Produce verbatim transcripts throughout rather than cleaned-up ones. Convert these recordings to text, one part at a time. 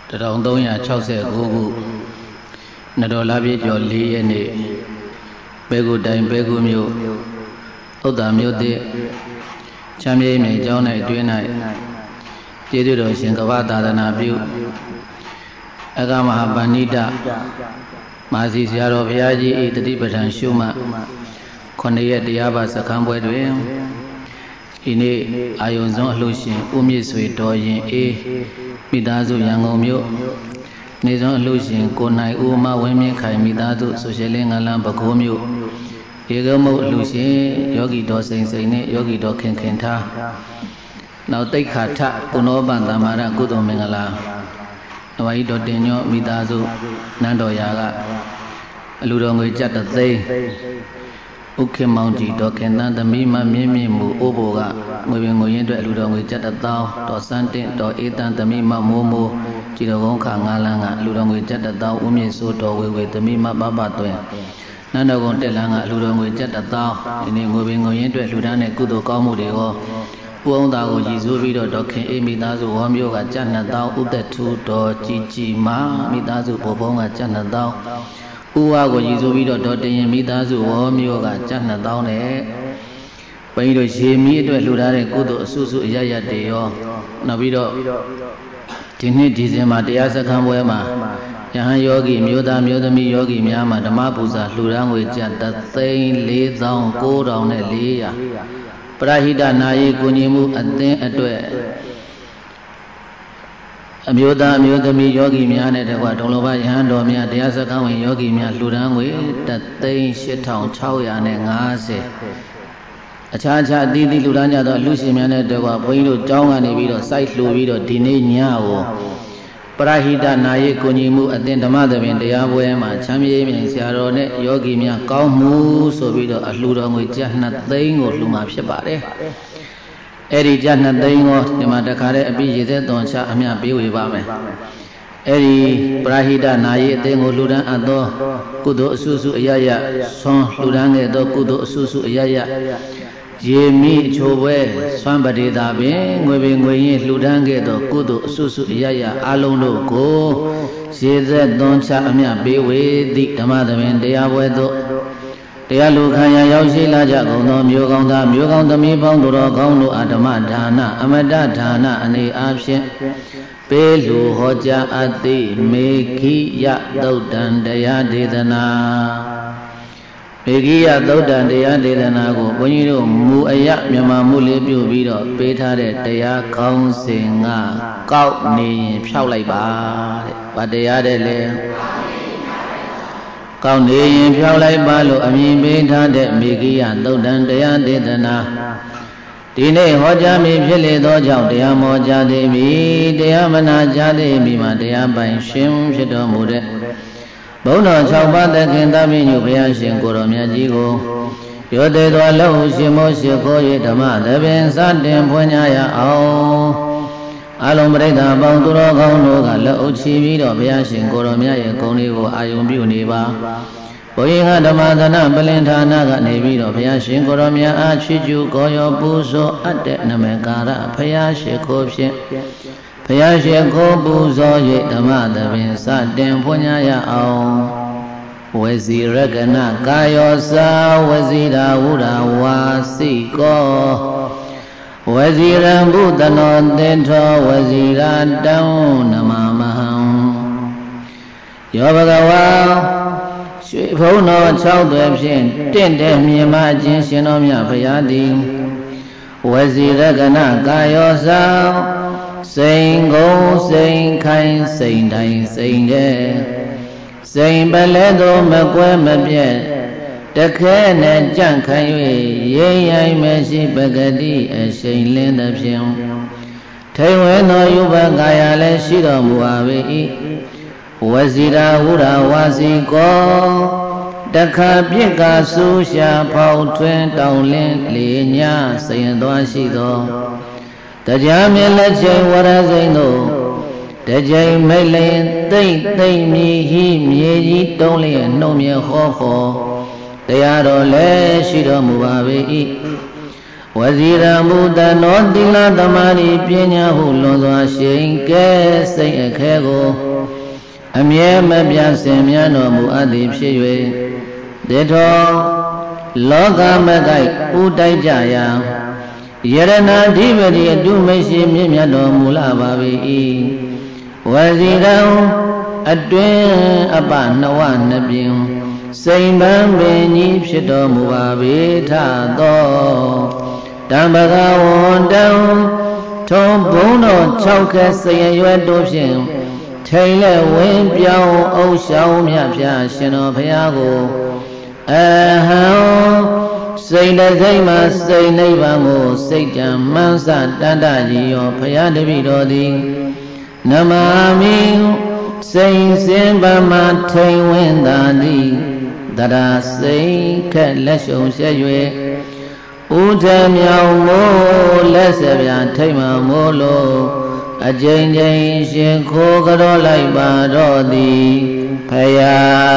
Terang tahu ya cakap saya gugu, nado labi jual liye ni, begu daim begu miu, udah miu de, camye ni jauh ni dua ni, jadi doa singkawa tada nabiu, agak mahabanida, masih siapa biaji itu di badan syuma, konia dia bahasa kamboja dua, ini ayun zon lusin, umi sui doain eh. Midazu yang ngomyo, nizam lusin konai uma wemi kai midazu sosialnya ngalam bagomyo, egamu lusin yogi do sing sing ne yogi do ken ken tha, nau tai kata kuno banda mara kudo mengala, awai do denyo midazu nando yaga, lurongoi jatuh tay. Uke mauji do kenan demi ma mimi mu oboga ngwe ngoyen do lu do ngwe jat taw do santin do etan demi ma momo ji do gong kha ngala nga lu do ngwe jat taw umye so do we we demi ma ba ba twen nan do gong tet la nga lu do ngwe jat taw ini ngwe ngoyen do lu da ne kudo kaw mu de ho pu aung ta ko ji so bi do do khin e mi ta su ho myo ga jat na taw u tat thu do ji ji ma mi ta su bo bong ga jat na taw Uwa ko jisu bi do do tin mi ta su ho myo ga jat na taw ne pai do she mi atwet lu da de kudo asu su aya ya de yo naw bi do diနှစ်ဒီဇင်ဘာတရားစခန်းပွဲမှာယဟန်ယောဂီမြို့သားမြို့သမီးယောဂီများမှာဓမ္မပူဇာလှူဒါန်းငွေကျပ်တစ်သိန်းလေးသောင်းကိုးထောင်နဲ့လေးရာပရဟိတနာယီကူညီမှုအသင်းအတွက်အမျိုးသားအမျိုးသမီးယောဂီများနဲ့တကွဒုံလောဘယဟန်တော်များတရားစခန်းဝင်ယောဂီများလှူဒါန်းငွေတစ်သိန်းရှစ်ထောင်ခြောက်ရာနဲ့ငါးဆယ်အခြားခြားအသီးသီးလှူဒါန်းကြသောလူရှင်များနဲ့တကွဘုန်းကြီးတို့ကျောင်းကနေပြီးတော့စိုက်လှူပြီးတော့ဒီနေ့ညကိုပရဟိတနာယီကူညီမှုအသင်းဓမ္မသဘင်တရားပွဲမှာချမ်းမြေ့မြိုင်ဆရာတော်နဲ့ယောဂီများကောင်းမှုဆိုပြီးတော့အလှူတော်ငွေကျပ်နှစ်သိန်းကိုလှူမှာဖြစ်ပါတယ်အဲ့ဒီကျပ်နှစ်သိန်းကိုဒီမှာတခါတည်းအပြည့်ရည်သက်သွန်ချအမျှပေးဝေပါမယ်အဲ့ဒီပရဟိတနာယီအသင်းကိုလှူဒါန်းအပ်သောကုသိုလ်အဆုစုအယယဆွမ်းလှူဒါန်းခဲ့သောကုသိုလ်အဆုစုအယယရေမိအချိုပွဲစွမ်းပတိတာပင်ငွေပင်ငွေရင်လှူဒါန်းခဲ့သောကုသိုလ်အဆုစုအယယအလုံးတို့ကိုရေသက်သွန်ချအမျှပေးဝေသည့်ဓမ္မသဘင်တရားပွဲသို့တရားလူခံရရောက်ရှိလာကြကုန်သောမျိုးကောင်းသားမျိုးကောင်းသမီးပေါင်းတို့တော်ကောင်းတို့အဓမ္မဒါနအမတဒါနအနေအားဖြင့်ပေးလူဟောကြားအပ်သည့်မေခိယသုတ်တံတရားဒေသနာမေခိယသုတ်တံတရားဒေသနာကိုဘုန်းကြီးတို့မူအယမြန်မာမှုလေးပြုပြီးတော့ပေးထားတဲ့တရားကောင်းစဉ်ကကောက်နေရင်ဖြောက်လိုက်ပါတဲ့။ဘာတရားတဲ့လဲကောင်းနေရင်ဖြောက်လိုက်ပါလို့အမည်ပေးထားတဲ့မေခိယသုတ်တံတရားဒေသနာဒီနေ့ဟောကြားမည်ဖြစ်လေသောကြောင့်တရားမောကြားသေးမည်တရားမနာကြားသေးမည်မှာတရားပိုင်ရှင်ဖြစ်တော်မူတဲ့ဘုန်းတော်၆ပါးသခင်သဗ္ဗညုဘုရားရှင်ကိုယ်တော်မြတ်ကြီးကိုရောသေးသောလက်ဟုရှင်မောရှိခိုး၍ဓမ္မသဘင်စတင်ဖွင့်ကြရအောင်အလုံးပရိသတ်ပေါင်းသူတော်ကောင်းတို့ကလက်အုပ်ချီပြီးတော့ဘုရားရှင်ကိုယ်တော်မြတ်ရဲ့ဂုဏ်တွေကိုအာယုံပြုနေပါဘုရားဓမ္မသနပလင်ဌာနကနေပြီးတော့ဘုရားရှင်ကိုယ်တော်မြတ်အားချီးကျူးကောရောပူဇော်အပ်တဲ့နမကာရဘုရားရှိခိုးဖြင့်ဘုရားရှိခိုးပူဇော်၍ဓမ္မသဘင်စတင်ဖွင့်ရအောင်ဝစီရကနကာယောစာဝစီရာဝုရာဝါစိကောဝစီရံဘုဒ္ဓနောတေထောဝစီရာတံနမမဟံယောဘဂဝါရွှေဘုံတော်၆သွဲဖြင့်တင့်တဲ့မြင်မခြင်းရှင်တော်မြတ်ဘုရားသည်ဝစီရကနကာယောစာစိန်ကုန်စိန်ခိုင်စိန်တိုင်းစိန်တဲ့စိန်ပလဲသို့မကွဲမပြဲ့တခဲနဲ့ကြန့်ခိုင်၍ရိမ့်ရိုင်းမရှိပဂတိအရှိန်လင်းသဖြင့်ထိန်ဝဲသောယုဘကာယလည်းရှိတော်မူပါ၏ဝစီရာဝုရာဝါစီကောတခါပြစ်ကဆူရှာဖောက်ထွင်းတောင်းလင်းလေညစိန်သွားရှိသောတရားမြင်လက်ချိန်ဝရစိန်တို့တကြိမ်မိတ်လျင်သိမ့်သိမ့်မြည်ဟိမြေကြီးတုံးလျင်နှုံမြဟောဟောတရားတော်လည်းရှိတော်မူပါ၏အ Wazira Buddha no Dila Damari Pinya Hulozo Shinke Say Kego Amye Mabia Semiano Muadi Pshue Deto Loga Magai Udai Jaya Yerana Divadi Dumeshi Miano Mula Babi Wazira Adwin Abanawan Nabim Saimban Beni Pshito Muabi Tado Dambaga Wondam Tom Bono Choka Say Adoption Taylor Win Piao O Shao Miapia Shino Piago Ahao Say the Zema Say Navamo Say Mansa Dandaji or Payadabidodi Namami Say Simba Mate Wendadi Dada Say Cat Lesho Shayue Utam Yao Lesabia Tema Molo A Jane Jane Shinko Gadolai Badodi Paya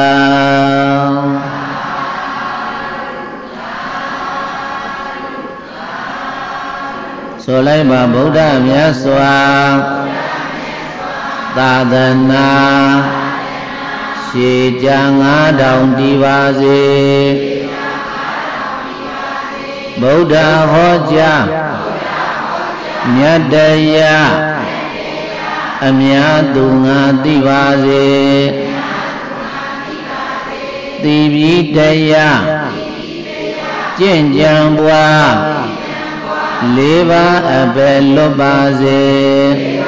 Solaiba Buddha Myaswa Tadana Shijanga Down Divasi Buddha Hoja Nyadaya Amyadunga Divasi Dividaya Jinjambwa Leva Abelobaze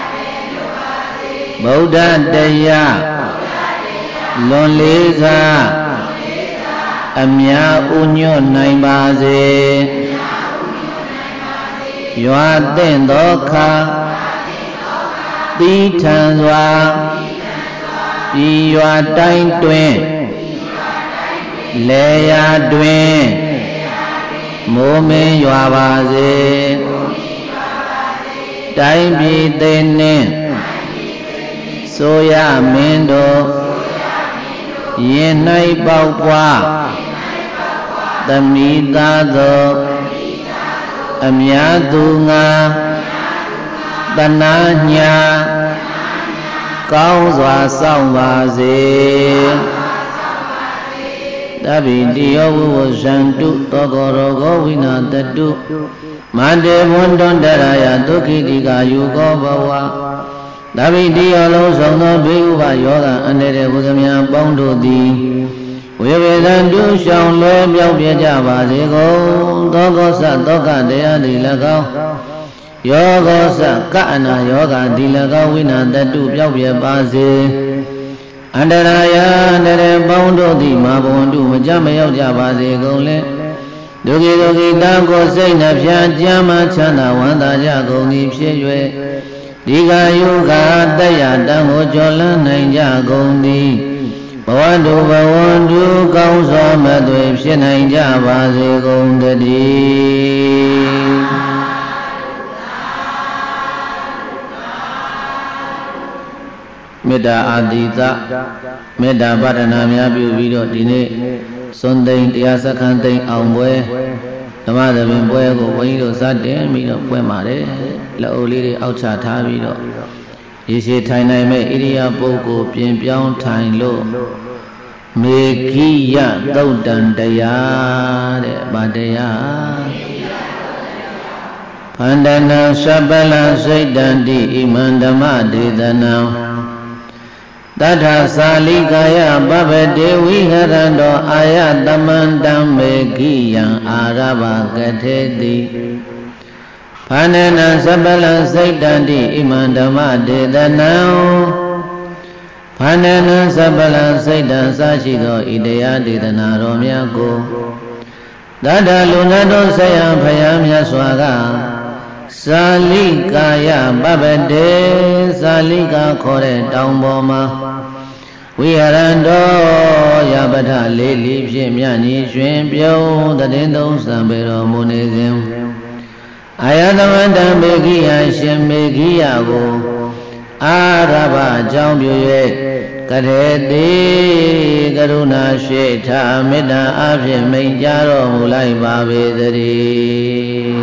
Buddha Daya Lonliza Amya Unyo Naibaze Yua Dendoka Titanwa Yua Tain Twin Leia Twin Mome Yuabaze Time be then Soya Mendo Yenai Baupwa Tamidado Amyadunga Tananya Kauzwa Sauvaze Davidio Shantu Togoro Vina Tatu Mande Wondon Daraya Toki Diga Yugo Bawa Davidio Losono Biva Yoga and the Bugamia Bondo Di Wevedandu Shang Lue Biao Java Zigo Dogosa Doga Dea Dilagao Yogosa Kana Yoga Dilagao Wina Tatu Biao Bazi Andaraya Andere Bondo Di Mabondu Majama Java Zigole Dogi Dogi Dango Saina Pia Jama Chana Wanda Jagoni Pshue Diga Yuga Daya Dango Jola Naija Gondi Bawandu Bawandu Kausa Madwe Pshena Java Zigondadi Meda Adita Meda Badana Miabu Video Dine Sunday Tiasa Kante Amwe Tamada Bimboego Waido Sade Mino Puemare La Oliri Aucha Tavido Yishi Tainai Me Iria Boko Pien Pion Tain Lo Mekia Daudan Daya Badaya Pandana Sabala Saidandi Imandama Didana Tata Salikaya Babade Viharando Ayatamandam Mekiyan Araba Gatedi Panana Sabala Saidandi Imandama Dedanao Panana Sabala Saidan Sashido Idea Didana Romyako Dada Lunado Saya Payamya Swaga Salikaya Babade Salika Kore Daumboma Viharando Yabata Lili Pshimyani Shwimpyo Tadendo Sambero Munizim Ayatavanda Megiya Shimmegiya Go အာရဘအကြောင်းပြု၍ကရေတိကရုဏာရှိထာမေတ္တာအဖြင့်မိန့်ကြားတော်မူလိုက်ပါပေသတည်း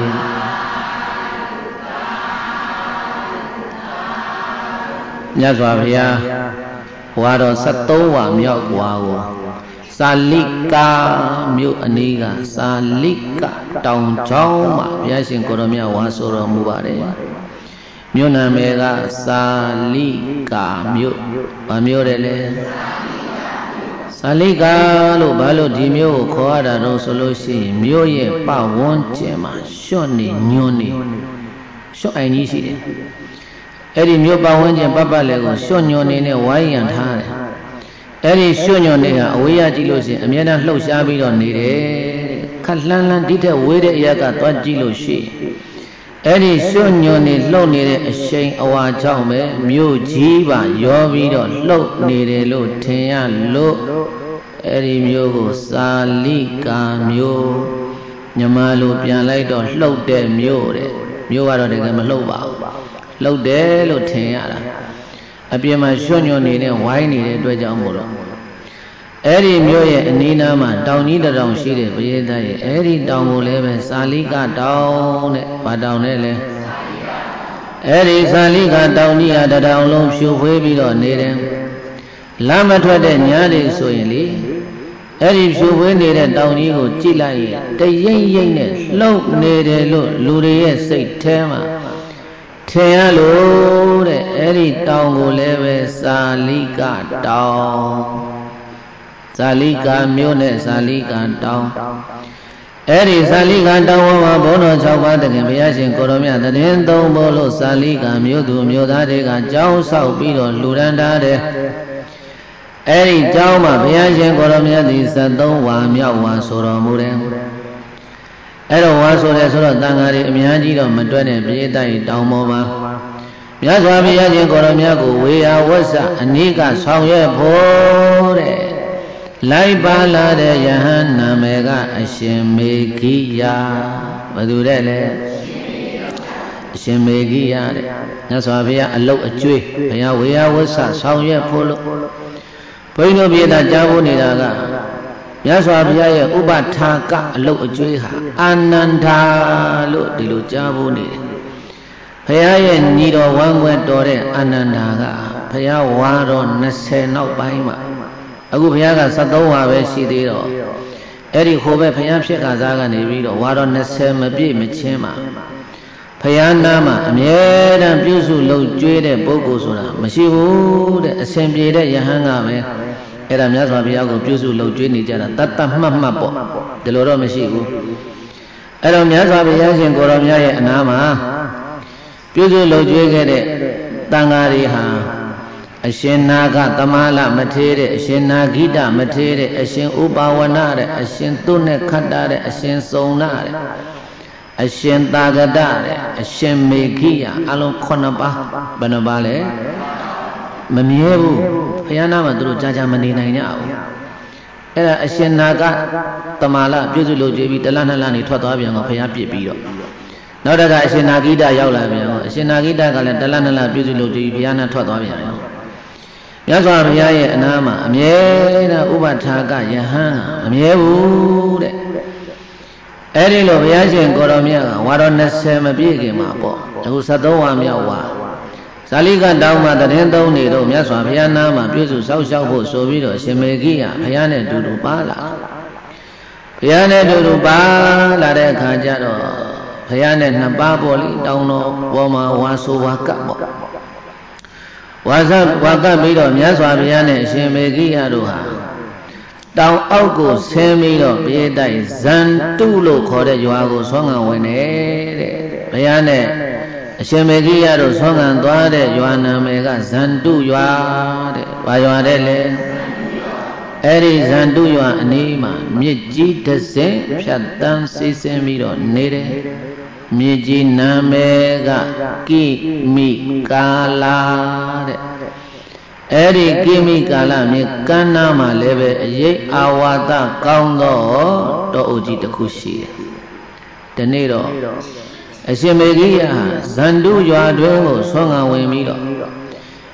မြတ်စွာဘုရားဘွာတော်ဆက်သုံးဝါမြောက်ဘွာကိုစာလိကာမြို့အနီးကစာလိကတောင်ချောင်းမှာဘုရားရှင်ကိုရောမြတ်ဝါဆိုတော်မူပါတယ်မြို့နာမည်ကစာလိကာမြို့ဘာမြို့တယ်လဲစာလိကာလို့ဘာလို့ဒီမြို့ကိုခေါ်ရတာတော့ဆိုလို့ရှိရင်မြို့ရဲ့ပဝန်းကျင်မှာရွှွနေညွန်းနေရွှွအိုင်ကြီးရှိတယ်အဲ့ဒီမြို့ပဝန်းကျင်ပတ်ပတ်လည်းကိုရွှွညွန်းနေနဲ့ဝိုင်းရံထားတယ်အဲ့ဒီရွှွညွန်းနေကအဝေးရကြည့်လို့ရှိရင်အမြဲတမ်းလှုပ်ရှားပြီးတော့နေတယ်ခက်လှမ်းလှမ်းဒီထက်ဝေးတဲ့အရာကသွားကြည့်လို့ရှိရင်အဲ့ဒီရွှွညွန်းနေလှုပ်နေတဲ့အရှိန်အဝါကြောင့်ပဲမြို့ကြီးပါရောပြီးတော့လှုပ်နေတယ်လို့ထင်ရလို့အဲ့ဒီမြို့ကိုစာလိကာမြို့ညမလိုပြန်လိုက်တော့လှုပ်တဲ့မြို့တဲ့မြို့ကတော့တကယ်မလှုပ်ပါဘူးလှုပ်တယ်လို့ထင်ရတာအပြင်မှာရွှွညွန်းနေတဲ့ဝိုင်းနေတဲ့အတွက်ကြောင့်မို့လို့အဲ့ဒီမြို့ရဲ့အနီးနားမှာတောင်ကြီးတစ်တောင်ရှိတဲ့ပရိသတ်ရဲ့အဲ့ဒီတောင်ကိုလည်းပဲစာလိကတောင်တဲ့ဘာတောင်နဲ့လဲအဲ့ဒီစာလိကတောင်ကြီးဟာတစ်တောင်လုံးဖြူဖွေးပြီးတော့နေတယ်လမ်းမထွက်တဲ့ညတွေဆိုရင်လေအဲ့ဒီဖြူဖွေးနေတဲ့တောင်ကြီးကိုကြည့်လိုက်ရင်တရိမ့်ရိမ့်နဲ့လှုပ်နေတယ်လို့လူတွေရဲ့စိတ်ထဲမှာထင်ရလို့တဲ့အဲ့ဒီတောင်ကိုလည်းပဲစာလိကတောင်စာလိကမြို့နဲ့စာလိကတောင်အဲ့ဒီစာလိကတောင်မှာဘုန်းတော်၆ပါးတခင်ဘုရားရှင်ကိုရောမြတ်တည်င်းသုံးဖို့လို့စာလိကမြို့သူမြို့သားတွေကကြောင်းဆောက်ပြီးတော့လူရန်ထားတယ်အဲ့ဒီကြောင်းမှာဘုရားရှင်ကိုရောမြတ်သည်ဆက်သုံးဝါမြောက်ဝါဆိုတော်မူတယ်အဲ့တော့ဝါဆိုတယ်ဆိုတော့တန်ဃာတွေအများကြီးတော့မတွက်တဲ့ပြေးတိုက်တောင်ပေါ်မှာမြတ်စွာဘုရားရှင်ကိုရောမြတ်ကိုဝေယဝဆအနိကဆောင်ရွက်ဖို့တဲ့လိုက်ပါလာတဲ့ယဟန်နာမည်ကအရှင်မေဂိယဘယ်သူတဲ့လဲအရှင်မေဂိယတဲ့မြတ်စွာဘုရားအလုတ်အကျွေးဘုရားဝေယဝဆဆောင်ရွက်ဖို့လို့ဘုန်းကြီးတို့ပြေးတာကြားဖို့နေတာကမြတ်စွာဘုရားရဲ့ဥပထာကအလုတ်အကျွေးဟာအာနန္ဒာလို့ဒီလိုကြားဖို့နေတယ်ဘုရားရဲ့ညီတော်ဝမ်းွယ်တော်တဲ့အာနန္ဒာကဘုရားဝါတော်နှစ်ဆယ်နောက်ပိုင်းမှာအခုဘုရားကဆက်သုံးဝါပဲရှိသေးတော့အဲ့ဒီဟိုဘက်ဘုရားဖြစ်ကစားကနေပြီးတော့ဝါတော်နှစ်ဆယ်မပြည့်မချင်းမှာဘုရားနာမှာအမြဲတမ်းပြုစုလုပ်ကျွေးတဲ့ပုဂ္ဂိုလ်ဆိုတာမရှိဘူးတဲ့အစဉ်ပြေတဲ့ယဟန်ကပဲအဲ့ဒါမြတ်စွာဘုရားကိုပြုစုလုပ်ကျွေးနေကြတာတတ်တတ်မှတ်မှတ်ပေါ့ဒီလိုတော့မရှိဘူးအဲ့တော့မြတ်စွာဘုရားရှင်ကိုရောမြတ်ရဲ့အနာမှာပြုစုလုပ်ကျွေးခဲ့တဲ့တန်ဃာတွေဟာအရှင်နာဂသမလမထေရတဲ့အရှင်နာဂိတမထေရတဲ့အရှင်ဥပါဝနာတဲ့အရှင်သုနဲ့ခတ္တတဲ့အရှင်စုံနာတဲ့အရှင်သာဂတတဲ့အရှင်မေခိယအလုံးခုနှစ်ပါးဘယ်နှပါးလဲမမြဲဘူးဘုရားနာမှာသူတို့ကြာကြာမနေနိုင်ကြဘူးအဲ့ဒါအရှင်နာဂသမလပြုစုလုပ်ကြပြီးတလနှစ်လနေထွက်သွားပြန်တော့ဘုရားပြစ်ပြီးတော့နောက်တကအရှင်နာဂိတရောက်လာပြန်တော့အရှင်နာဂိတကလည်းတလနှစ်လပြုစုလုပ်ကြပြီးဘုရားနာထွက်သွားပြန်တော့မြတ်စွာဘုရားရဲ့အနာမှာအမြဲတမ်းဥပထာကယဟန်အမြဲဘူးတဲ့အဲ့ဒီလိုဘုရားရှင်ကိုရောမြတ်ကဝါတော်နှစ်ဆယ်မပြည့်ခင်မှာပေါ့အခုဆက်သုံးဝါမြောက်ဝါဇာလိကတောင်းမှာတရင်သုံးနေတော့မြတ်စွာဘုရားနာမှာပြည့်စုံဆောက်ရှောက်ဖို့ဆိုပြီးတော့ရှင်မေဂိယဘုရားနဲ့အတူတူပါလာဘုရားနဲ့အတူတူပါလာတဲ့အခါကျတော့ဘုရားနဲ့နှစ်ပါးပေါ်လိတောင်းတော်ပေါ်မှာဝါဆိုဝါကပ်ပေါ့ဝါဇဝါကပ်ပြီးတော့မြတ်စွာဘုရားနဲ့အရှင်မေဂိယတို့ဟာတောင်အောက်ကိုဆင်းပြီးတော့ပြေးတိုက်ဇန်တုလို့ခေါ်တဲ့ရွာကိုဆွမ်းခံဝင်နေတဲ့ဘုရားနဲ့အရှင်မေဂိယတို့ဆွမ်းခံသွားတဲ့ရွာနာမည်ကဇန်တုရွာတဲ့ဘာရွာတဲ့လဲအဲ့ဒီဇန်တုရွာအနီးမှာမြစ်ကြီးတစ်စင်းဖြတ်တန်းစီးဆင်းပြီးတော့နေတယ်မြေကြီးနာမည်ကကိမိကာလာတဲ့အဲ့ဒီကိမိကာလမြေကမ်းနားမှာလည်းပဲအရေးအာဝါဒကောင်းသောတောအုပ်ကြီးတစ်ခုရှိတယ်ဒီနေ့တော့အရှင်မေဂိယဟာဇန္တုရွာတွင်ကိုဆွမ်းခံဝင်ပြီးတော့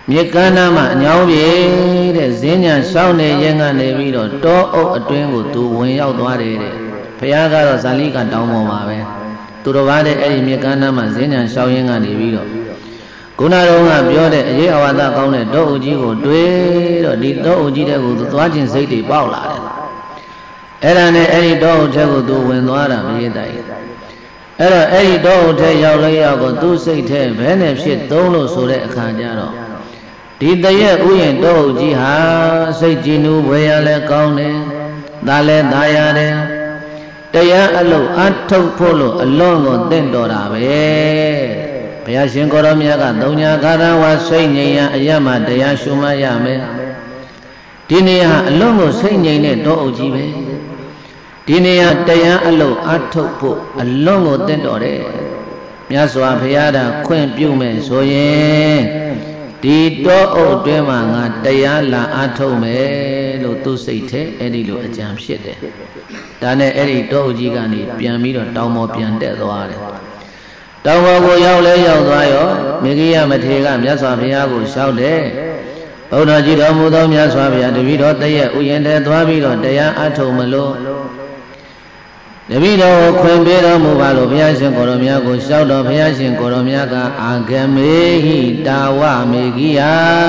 မြေကမ်းနားမှာအညောင်းပြေတဲ့ဈဉ္ညာရှောင်းနေရင်ကနေပြီးတော့တောအုပ်အတွင်းကိုသူဝင်ရောက်သွားတယ်တဲ့ဘုရားကတော့ဇာလိကတောင်းပေါ်မှာပဲသူတော်ဘာတဲ့အဲ့ဒီမြေကမ်းနားမှာဈဉ္ညာရှောင်းရင်ကနေပြီးတော့ခုနတုန်းကပြောတဲ့အရေးအဝါဒကောင်းတဲ့တောအုပ်ကြီးကိုတွေးတော့ဒီတောအုပ်ကြီးတဲ့ကိုသူသွားခြင်းစိတ်တွေပေါက်လာတယ်အဲ့ဒါနဲ့အဲ့ဒီတောအုပ်ထဲကိုသူဝင်သွားတာမရတဲ့အဲ့တော့အဲ့ဒီတောအုပ်ထဲရောက်လဲရောက်ကိုသူ့စိတ်ထဲဘယ်နဲ့ဖြစ်သုံးလို့ဆိုတဲ့အခါကျတော့ဒီတရက်ဥယျာဉ်တောအုပ်ကြီးဟာစိတ်ကြည်နူးဘွယ်ရလဲကောင်းတယ်ဒါလဲဒါရတယ်တရားအလုပ်အထုတ်ဖို့လို့အလွန်ကိုတင့်တော်တာပဲဘုရားရှင်ကိုရောမြတ်ကသုံးညာကာရဝစိတ်ငြိမ်ရအရမတရားရှုမှတ်ရမယ်ဒီနေရာအလွန်ကိုစိတ်ငြိမ်တဲ့တောအုပ်ကြီးပဲဒီနေရာတရားအလုပ်အထုတ်ဖို့အလွန်ကိုတင့်တော်တယ်မြတ်စွာဘုရားကခွင့်ပြုမယ်ဆိုရင်ဒီတောအုပ်တွင်မှာငါတရားလာအထုတ်မယ်လို့သူစိတ်ထဲအဲ့ဒီလိုအကြံဖြစ်တယ်ဒါနဲ့အဲ့ဒီတောအုပ်ကြီးကနေပြန်ပြီးတော့တောင်ပေါ်ပြန်တက်သွားတယ်တောင်ပေါ်ကိုရောက်လဲရောက်သွားရောမေဂိယမထေရကမြတ်စွာဘုရားကိုလျှောက်တယ်ဘုရားကြည်တော်မူသောမြတ်စွာဘုရားတပည့်တော်တည့်ရဲ့ဥယျာဉ်ထဲသွားပြီးတော့တရားအထုတ်မလို့တပည့်တော်ကိုခွင့်ပေးတော်မူပါလို့ဘုရားရှင်ကိုရောမြတ်ကိုလျှောက်တော်ဘုရားရှင်ကိုရောမြတ်ကအာဂမေဟိတာဝမေဂိယ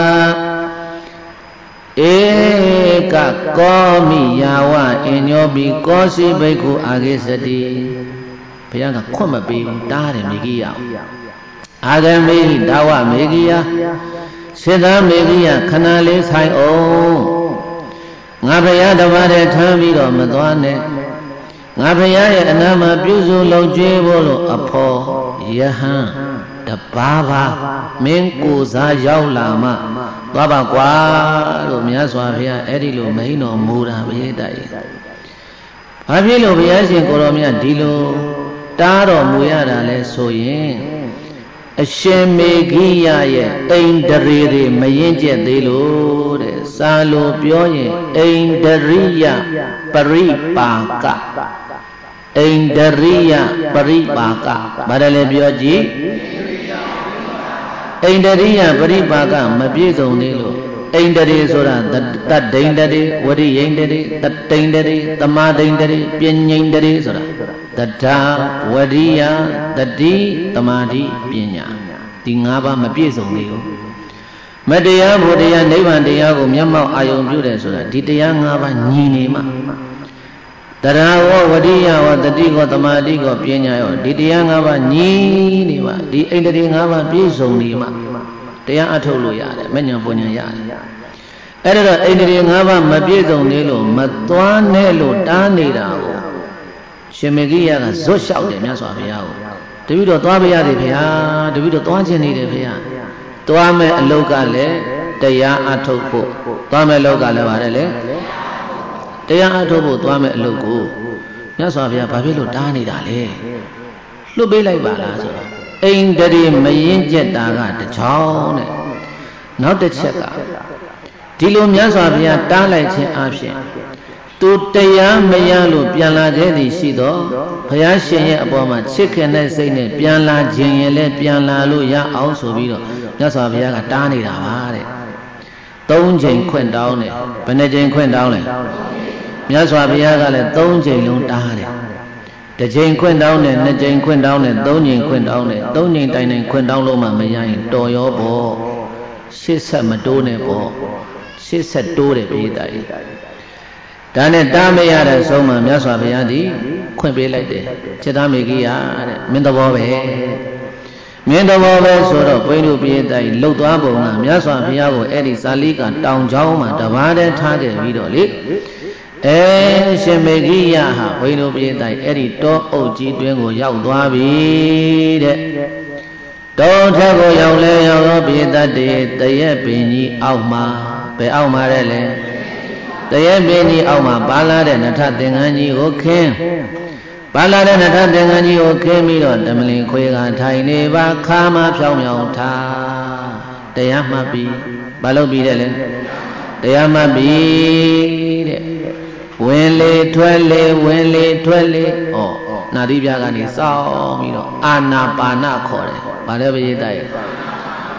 ဧကကောမိယာဝအညောပိကောစီဘိက္ခုအာဂေစတိဘုရားကခွင့်မပေးဘူးတားတယ်မေဂိယအာဂမေဟိတာဝမေဂိယစေတမေဂိယခဏလေးဆိုင်အောင်ငါဘုရားတပါးတည်းထမ်းပြီးတော့မသွားနဲ့ငါဘုရားရဲ့အနာမှာပြုစုလုံကျွေးဖို့လို့အဖော်ယဟန်တပါးပါမင်းကိုစားရောက်လာမှသွားပါကွာလို့မြတ်စွာဘုရားအဲ့ဒီလိုမိန်တော်မူတာဘုရားတိုက်ဘာဖြစ်လို့ဘုရားရှင်ကိုရောမြတ်ဒီလိုတားတော်မူရတာလဲဆိုရင်အရှင်မေဂိယရဲ့အိန္ဒြေတွေမရင်ကျက်သေးလို့တဲ့စာလိုပြောရင်အိန္ဒရိယပရိပါကအိန္ဒရိယပရိပါကဘာတယ်လဲပြောကြည့်အိန္ဒရိယပရိပါကမပြည့်စုံသေးလို့အိန္ဒြေဆိုတာတတ္တိန္ဒြေဝရိယိန္ဒြေတတ္တိန္ဒြေသမာဓိန္ဒြေပညာန္ဒြေဆိုတာတထာဝရိယတတိသမာဓိပညာဒီ၅ပါးမပြည့်စုံသေးဘူးမတရားဘုရားနိဗ္ဗာန်တရားကိုမျက်မှောက်အာရုံပြုတယ်ဆိုတာဒီတရား၅ပါးညီနေမှတရားဝဝရိယဝတတိကောသမာဓိကောပညာရောဒီတရား၅ပါးညီနေမှဒီအိန္ဒြေ၅ပါးပြည့်စုံနေမှတရားအထုတ်လို့ရတယ်မဉ္ဇဉ်ပညာရတယ်အဲ့ဒါတော့အိန္ဒြေ၅ပါးမပြည့်စုံသေးလို့မသွားနဲ့လို့တားနေတာကိုရှင်မေဂိယကဇွတ်လျှောက်တယ်မြတ်စွာဘုရားကိုတပည့်တော်သွားပါရတယ်ဗျာတပည့်တော်သွားခြင်းနေတယ်ဗျာသွားမဲ့အလုတ်ကလည်းတရားအထုတ်ဖို့သွားမဲ့အလုတ်ကလည်းပါတယ်လေတရားအထုတ်ဖို့သွားမဲ့အလုတ်ကိုမြတ်စွာဘုရားဘာဖြစ်လို့တားနေတာလဲလွတ်ပေးလိုက်ပါလားဆိုတော့အိန္ဒြေမရင်ကျက်တာကတချောင်းတဲ့နောက်တစ်ချက်ကဒီလိုမြတ်စွာဘုရားတားလိုက်ခြင်းအပြင်သူတရားမရလို့ပြန်လာခဲ့သည်ရှိတော့ဘုရားရှင်ရဲ့အပေါ်မှာချစ်ခင်တဲ့စိတ်နဲ့ပြန်လာခြင်းရင်လည်းပြန်လာလို့ရအောင်ဆိုပြီးတော့မြတ်စွာဘုရားကတားနေတာပါတဲ့သုံးချိန်ခွင့်တောင်းတယ်ဘယ်နှချိန်ခွင့်တောင်းလဲမြတ်စွာဘုရားကလည်းသုံးချိန်လုံးတားတယ်တစ်ချိန်ခွင့်တောင်းတယ်နှစ်ချိန်ခွင့်တောင်းတယ်သုံးချိန်ခွင့်တောင်းတယ်သုံးချိန်တိုင်တိုင်ခွင့်တောင်းလို့မှမရရင်တော်ရောပေါ့ရှစ်ဆက်မတိုးနဲ့ပေါ့ရှစ်ဆက်တိုးတယ်ပြည်သားကြီးဒါနဲ့တားမရတဲ့ဆုံးမှမြတ်စွာဘုရားသည်ခွင့်ပေးလိုက်တယ်จิตမေဂိယတဲ့မင်းသဘောပဲမင်းသဘောပဲဆိုတော့ဘိန်းတို့ပြည်သားကြီးလှုပ်သွားပုံကမြတ်စွာဘုရားကိုအဲ့ဒီဇာလိကတောင်ချောင်းမှာတပါးတည်းထားခဲ့ပြီးတော့လေအဲရှင်မေဂိယဟာဘိန်းတို့ပြည်သားကြီးအဲ့ဒီတောအုပ်ကြီးတွင်ကိုရောက်သွားပြီတဲ့တောထက်ကိုရောက်လဲရောက်တော့ပြည်သားတွေတရက်ပင်ကြီးအောက်မှာဘယ်အောက်မှာလဲလဲတရက်ပင်ကြီးအောက်မှာပါလာတဲ့နထသင်္ကန်းကြီးကိုခင်းပါလာတဲ့နထသင်္ကန်းကြီးကိုခင်းပြီးတော့တမလင်ခွေကထိုင်နေပါခါမဖြောင်းဖြောင်းထားတရားမှတ်ပြီးမလုပ်ပြီးတဲ့လေတရားမှတ်ပြီးတဲ့ဝင်လေထွက်လေဝင်လေထွက်လေဩနာတိပြကနေစောင်းပြီးတော့အာနာပါနခေါ်တယ်ဗါလဲပရိသတ်ရဲ့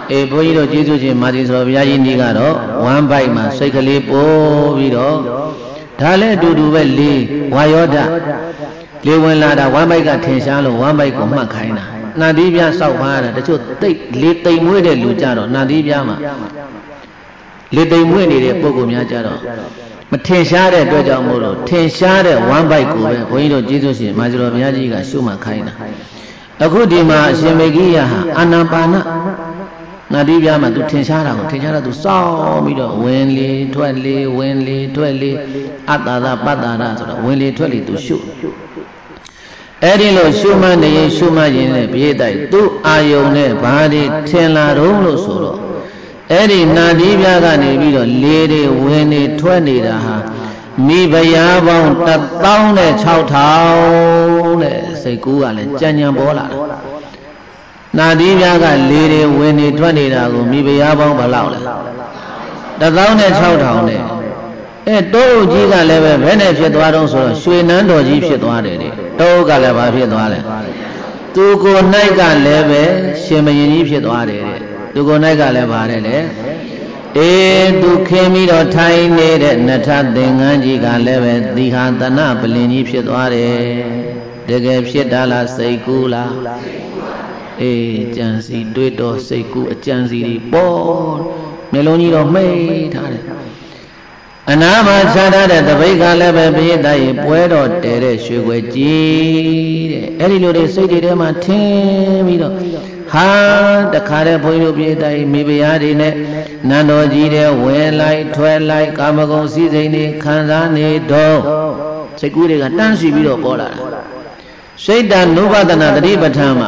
ê bố gì đó chỉ số chuyện mà chỉ số bây giờ đi cả đó one bảy mà xây cái lì bố vì đó thà lẽ đủ đủ về lì hoa gió đã lì quên là đã one bảy cả thiên sáng luôn one bảy cũng mà khai nè nà đi bia sau phá là để cho tây lì tây muối để lù cha đó nà đi bia mà lì tây muối này để bố cũng nhá cha đó mà thiên sáng để tôi cho mua rồi thiên sáng để one bảy cũng về bố gì đó chỉ số chuyện mà chỉ số bây giờ gì cả số mà khai nè ở khu đi mà xem mấy cái à anapana nà đi bia mà tu thiên sáng là thiên sáng là tu sao mi đó when li thoại li when li thoại li atada patara rồi when li thoại li tu shu ấy đi lo shu mà này shu mà gì này bây tại tu ayong này bà đi thiên la rong lo số đó ấy đi nà đi bia cái này mi đó li đi when li thoại li đó ha mi bây giờ bao tập tao này chao thao này xây cũ à này chân nhang bó lại nà đi bia cái lì đi when đi thoát đi ra cũng mi bây giờ bao bao lâu này tập tao này chao thao này ê đâu chỉ cái này về bên này phía toa đông số suy nán đồ chỉ phía toa đấy đấy đâu cái này vào phía toa này tu cô này cái này về xem mấy gì phía toa đấy đấy tu cô này cái này vào đấy đấy ê tu khi mi đó thay nè đấy nát tiếng anh chỉ cái này về đi hàng ta na bền gì phía toa đấy để cái phía đó là xây cũ là ê chân si đuôi đó xây cũ chân si đi bỏ mấy lô gì đó mấy thà đấy anh em mà cha đã để tập cái cái này về bây giờ bữa đó để để suy quay chi đấy ấy đi lối để xây để mà thêm mi đó ha đặc khai để bồi luyện bây giờ mi bây giờ đi này năn đồ gì để quên lại thuê lại cảm ơn sĩ gì này khán giả này đó xây cũ để cái tan suy bị đó bỏ lại xây đàn nô bát na tadi bát mà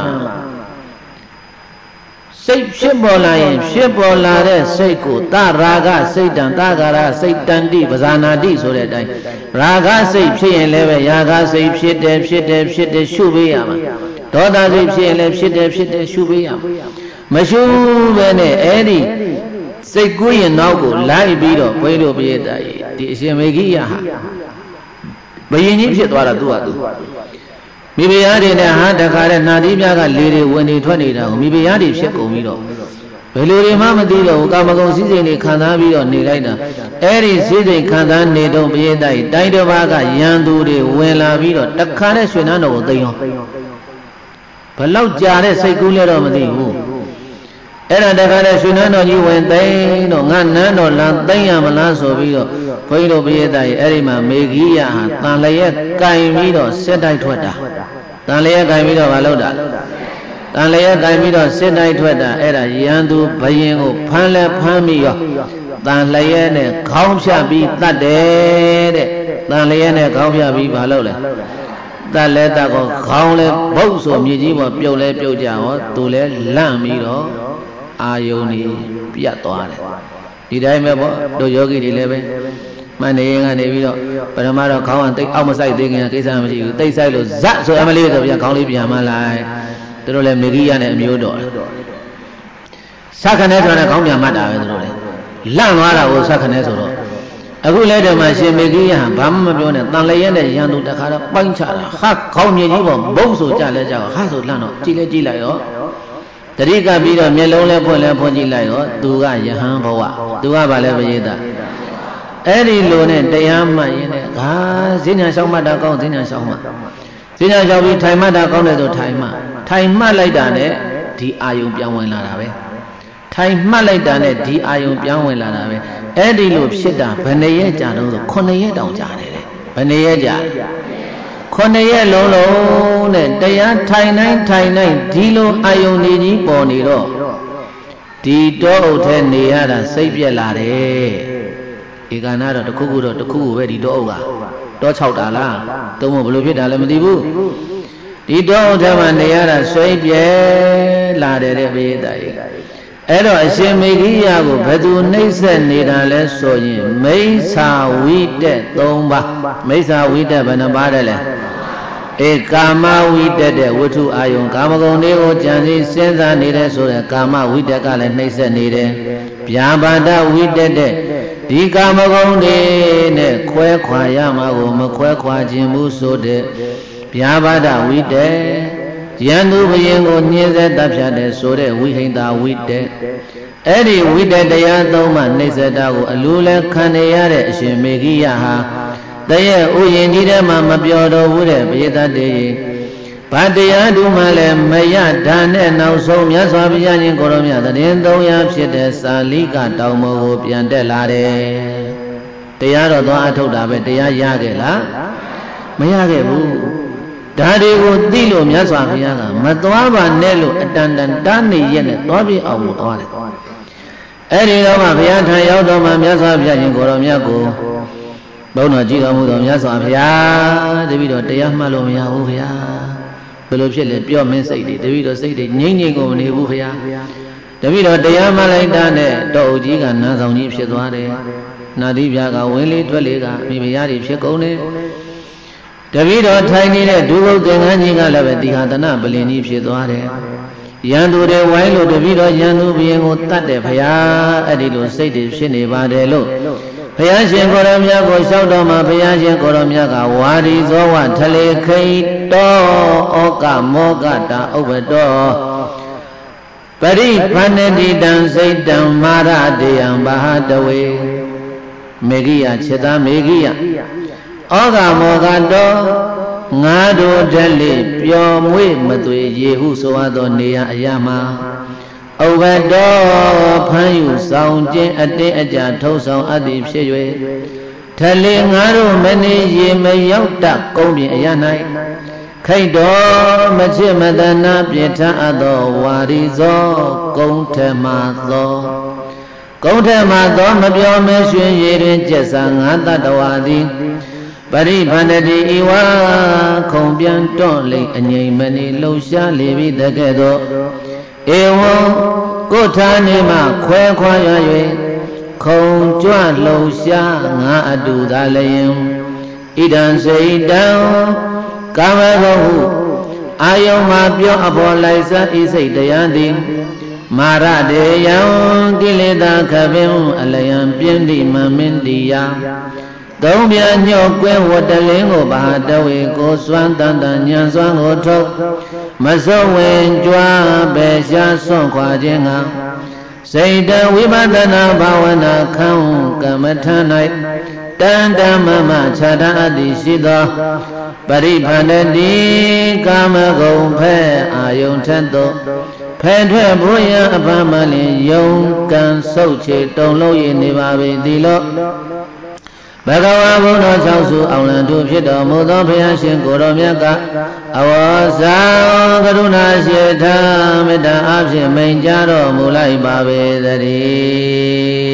xây xếp bỏ lại xếp bỏ lại đấy xây cũ ta raga xây đàn ta gara xây đàn đi bazana đi số đấy đây raga xây phiền lên về yaga xây phiền đẹp phiền đẹp phiền đẹp shu bây à mà đó ta xây phiền lên phiền đẹp phiền đẹp shu bây à mà shu về này ấy đi xây cũ yên nào cũng lại bị đó bây giờ bây giờ thì xem mấy cái à bây giờ những phiền đó là tu à tu mi bây giờ đi này ha đặc khai này nà đi bia cái lì đi when đi thoát đi ra mi bây giờ đi phiền cũng mi đó bây giờ đi mà mình đi đâu cả mà công sĩ gì này khán giả bị đó này lại đó ấy đi sĩ gì khán giả này đâu bây giờ đây đây đó ba cái yan tu đi when là bị đó đặc khai này xuyên nó đâu thấy không phải lâu già đấy xây cũ lên đó mà đi không ấy là đặc khai này xuyên nó như when thấy nó ngăn nó làm thấy à mà làm số bị đó bây giờ bây giờ đây ấy mà mấy cái à ta lấy cái mi đó sẽ đại thoát à ta lấy cái mi đó vào lâu đã ta lấy cái mi đó sẽ đại thoát à ấy là yan tu bây giờ có phan lệ phan mi đó ta lấy này không sẽ bị tát đấy đấy ta lấy này không sẽ bị vào lâu này ta lấy ta có không lấy bốc số mi chỉ mà biểu lấy biểu chào tu lấy làm mi đó ayo ni biết toa đấy đi đây mới bỏ đồ yogi đi lấy về mà này nghe này bây giờ bây giờ mà đó không ăn tây ông mà say tây nghe cái sao mà chỉ tây say rồi dắt rồi em lấy rồi bây giờ không lấy bây giờ mà lại tôi nói là mấy cái này miêu đó sát khăn này rồi là không nhà mắt à tôi nói lăng hóa là ô sát khăn này rồi đó ở khu lấy được mà xem mấy cái hàng bám mà biểu này tăng lấy cái này hàng tụ đặc khác đó bánh chả là khác không như gì bọn bông số trả lại trả khác số lăng nó chỉ lấy chỉ lại đó tadi cái bây giờ miêu lông lấy phun lấy phun chỉ lại đó tu cái gì hàng bảo à tu cái bảo lấy bây giờ ấy đi luôn này đây ham mà như này à xin nhà xong mà đã con xin nhà xong mà xin nhà xong thì thay mà đã con này rồi thay mà thay mà lại đàn đấy thì ai cũngပြောquên là đó vậy thay mà lại đàn đấy thì ai cũngပြောquên là đó vậy ấy đi luôn biết đã bên này trả đâu rồi con này đâu trả đấy bên này trả con này lâu lâu này đây á thay này thay này đi luôn ai cũng đi đi bỏ đi rồi đi đâu thế này là xây biết là đấy cái cái nào đó đặc khu đó đặc khu về đi đâu à đó chậu đá là tôi muốn bự biết đá là mình đi bu đi đâu thế mà này là xoay bè là để để về đây ấy rồi xem mấy cái nhà của phải tu nấy sen này là lấy số gì mấy sao quý đệ tôn ba mấy sao quý đệ bên nào ba đây là ê kama quý đệ đệ vô thu ai用 kama công này có chẳng gì sen ra này để số là kama quý đệ cái là nấy sen này để bia ba đã quý đệ đệ đi kama công này nè khoe khoa ya mà cũng mà khoe khoa chỉ mua số để bia ba đã quý đệ Yandu Yango Niza Tapshade Sore Wihinda Wite Eddie Wite Dayatoma Nesadago Alula Kaneyare Shimegiaha Daya Uyindida Mama Biodo Wude Beta De Patia Dumale Maya Dane now so Yasabian Goromia the Indo Yapshide Salika Taumo Piandelare Tayaro Atoda Betia Yagela Mayage Daddy would deal with Yasabiana, Matwaba Nello, attendant Danny Yen, Bobby of Mutwale. Eddie Roma Pianta Yodoma Yasabian Goromiago Bona Giga Mudom Yasabia, the video Tayamalonia Uvia. Below pure men say the video say the Ning of Nebuvia. The video Tayamalaitane, Dojiga, Nazoni Shedware, Nadibiaga, Willie Dwelliga, Mibiari Shekone. The video tiny duo Gananga Lavati Hatana, Belini Shedware. Yandu de Wilo, the video Yandu being Tate Paya, Adilo say the Shineva de Lo. Payashin Koromia goes out of my Payashin Koromiaga, what is over Tele Kate Oka Mogata over door. Pari Panedi Dan say down Mara de Ambahadaway Megia Cheta Megia Oga Mogado Ngado Deli Pure Mwe Matwe Yehu Soado Nea Yama Over door Payu Sound Ade Aja Toso Adi Pshaywe Telling Aru many ye may yauta Kombi Ayanai Kaido Majimadana Pieta Ado Warizo Gonte Mazo Gonte Mazo Mabio Meshu Yerin Jesang Atadawadi Bari Panadi Iwa Kombian Tonley and Yemani Losha Levi the Gedo Ewo Gotanima Kwe Kwaye Kong Juan Losha Nga Adu Dalayim Idan say down Kamago Ayoma Pio Abolaiza is a Dayandi Mara de Yang Gileda Kavim Alayam Piendi Mamindia Don't be a new queen what the lingo Bahadawi goes one Tandan Swan Hoto Maso when Jua Besha Son Quajinga Say that we Badana Bawana Count Kamatanite Tanda Mama Chada Adishida Bari Panadi Kamago Pe Ayon Tento Pedre Buya Abamali Yon Kan Sochi Don't Low in the Babi Dilo Bagawa Buddha Chausu Aulandu Pito Mudo Piyashin Goromiaka Awasa Karuna Sheta Meta Absi Menjaro Mulai Babe Dari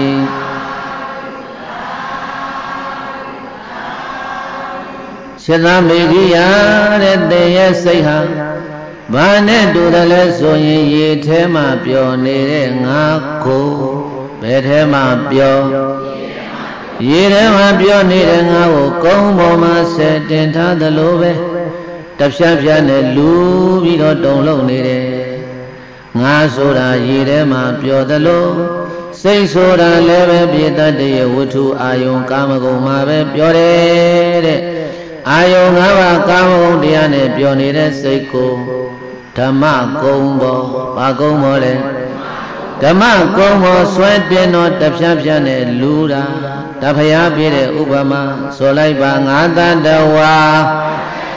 Sheta Megiya Rete Yesaiha Bane Dudale Soyin Ye Tema Pyo Nere Ngako Betema Pyo Yere Pyo Nere Ngako Kombo Seten Tada Lobe Tapshapyane Lu Vido Donlo Nere Nga Sora Yere Pyo Dalo Say Sora Leve Pieta De Wutu Ayon Kamago Mabe Pyore Ayon Gava Kamago Diane Pyo Nere Seiko Dhamma Kombo Pagombo Le Dhamma Kombo Sweteno Tapshapyane Lura Tapaya Pire Ubama Solai Bangata Dawa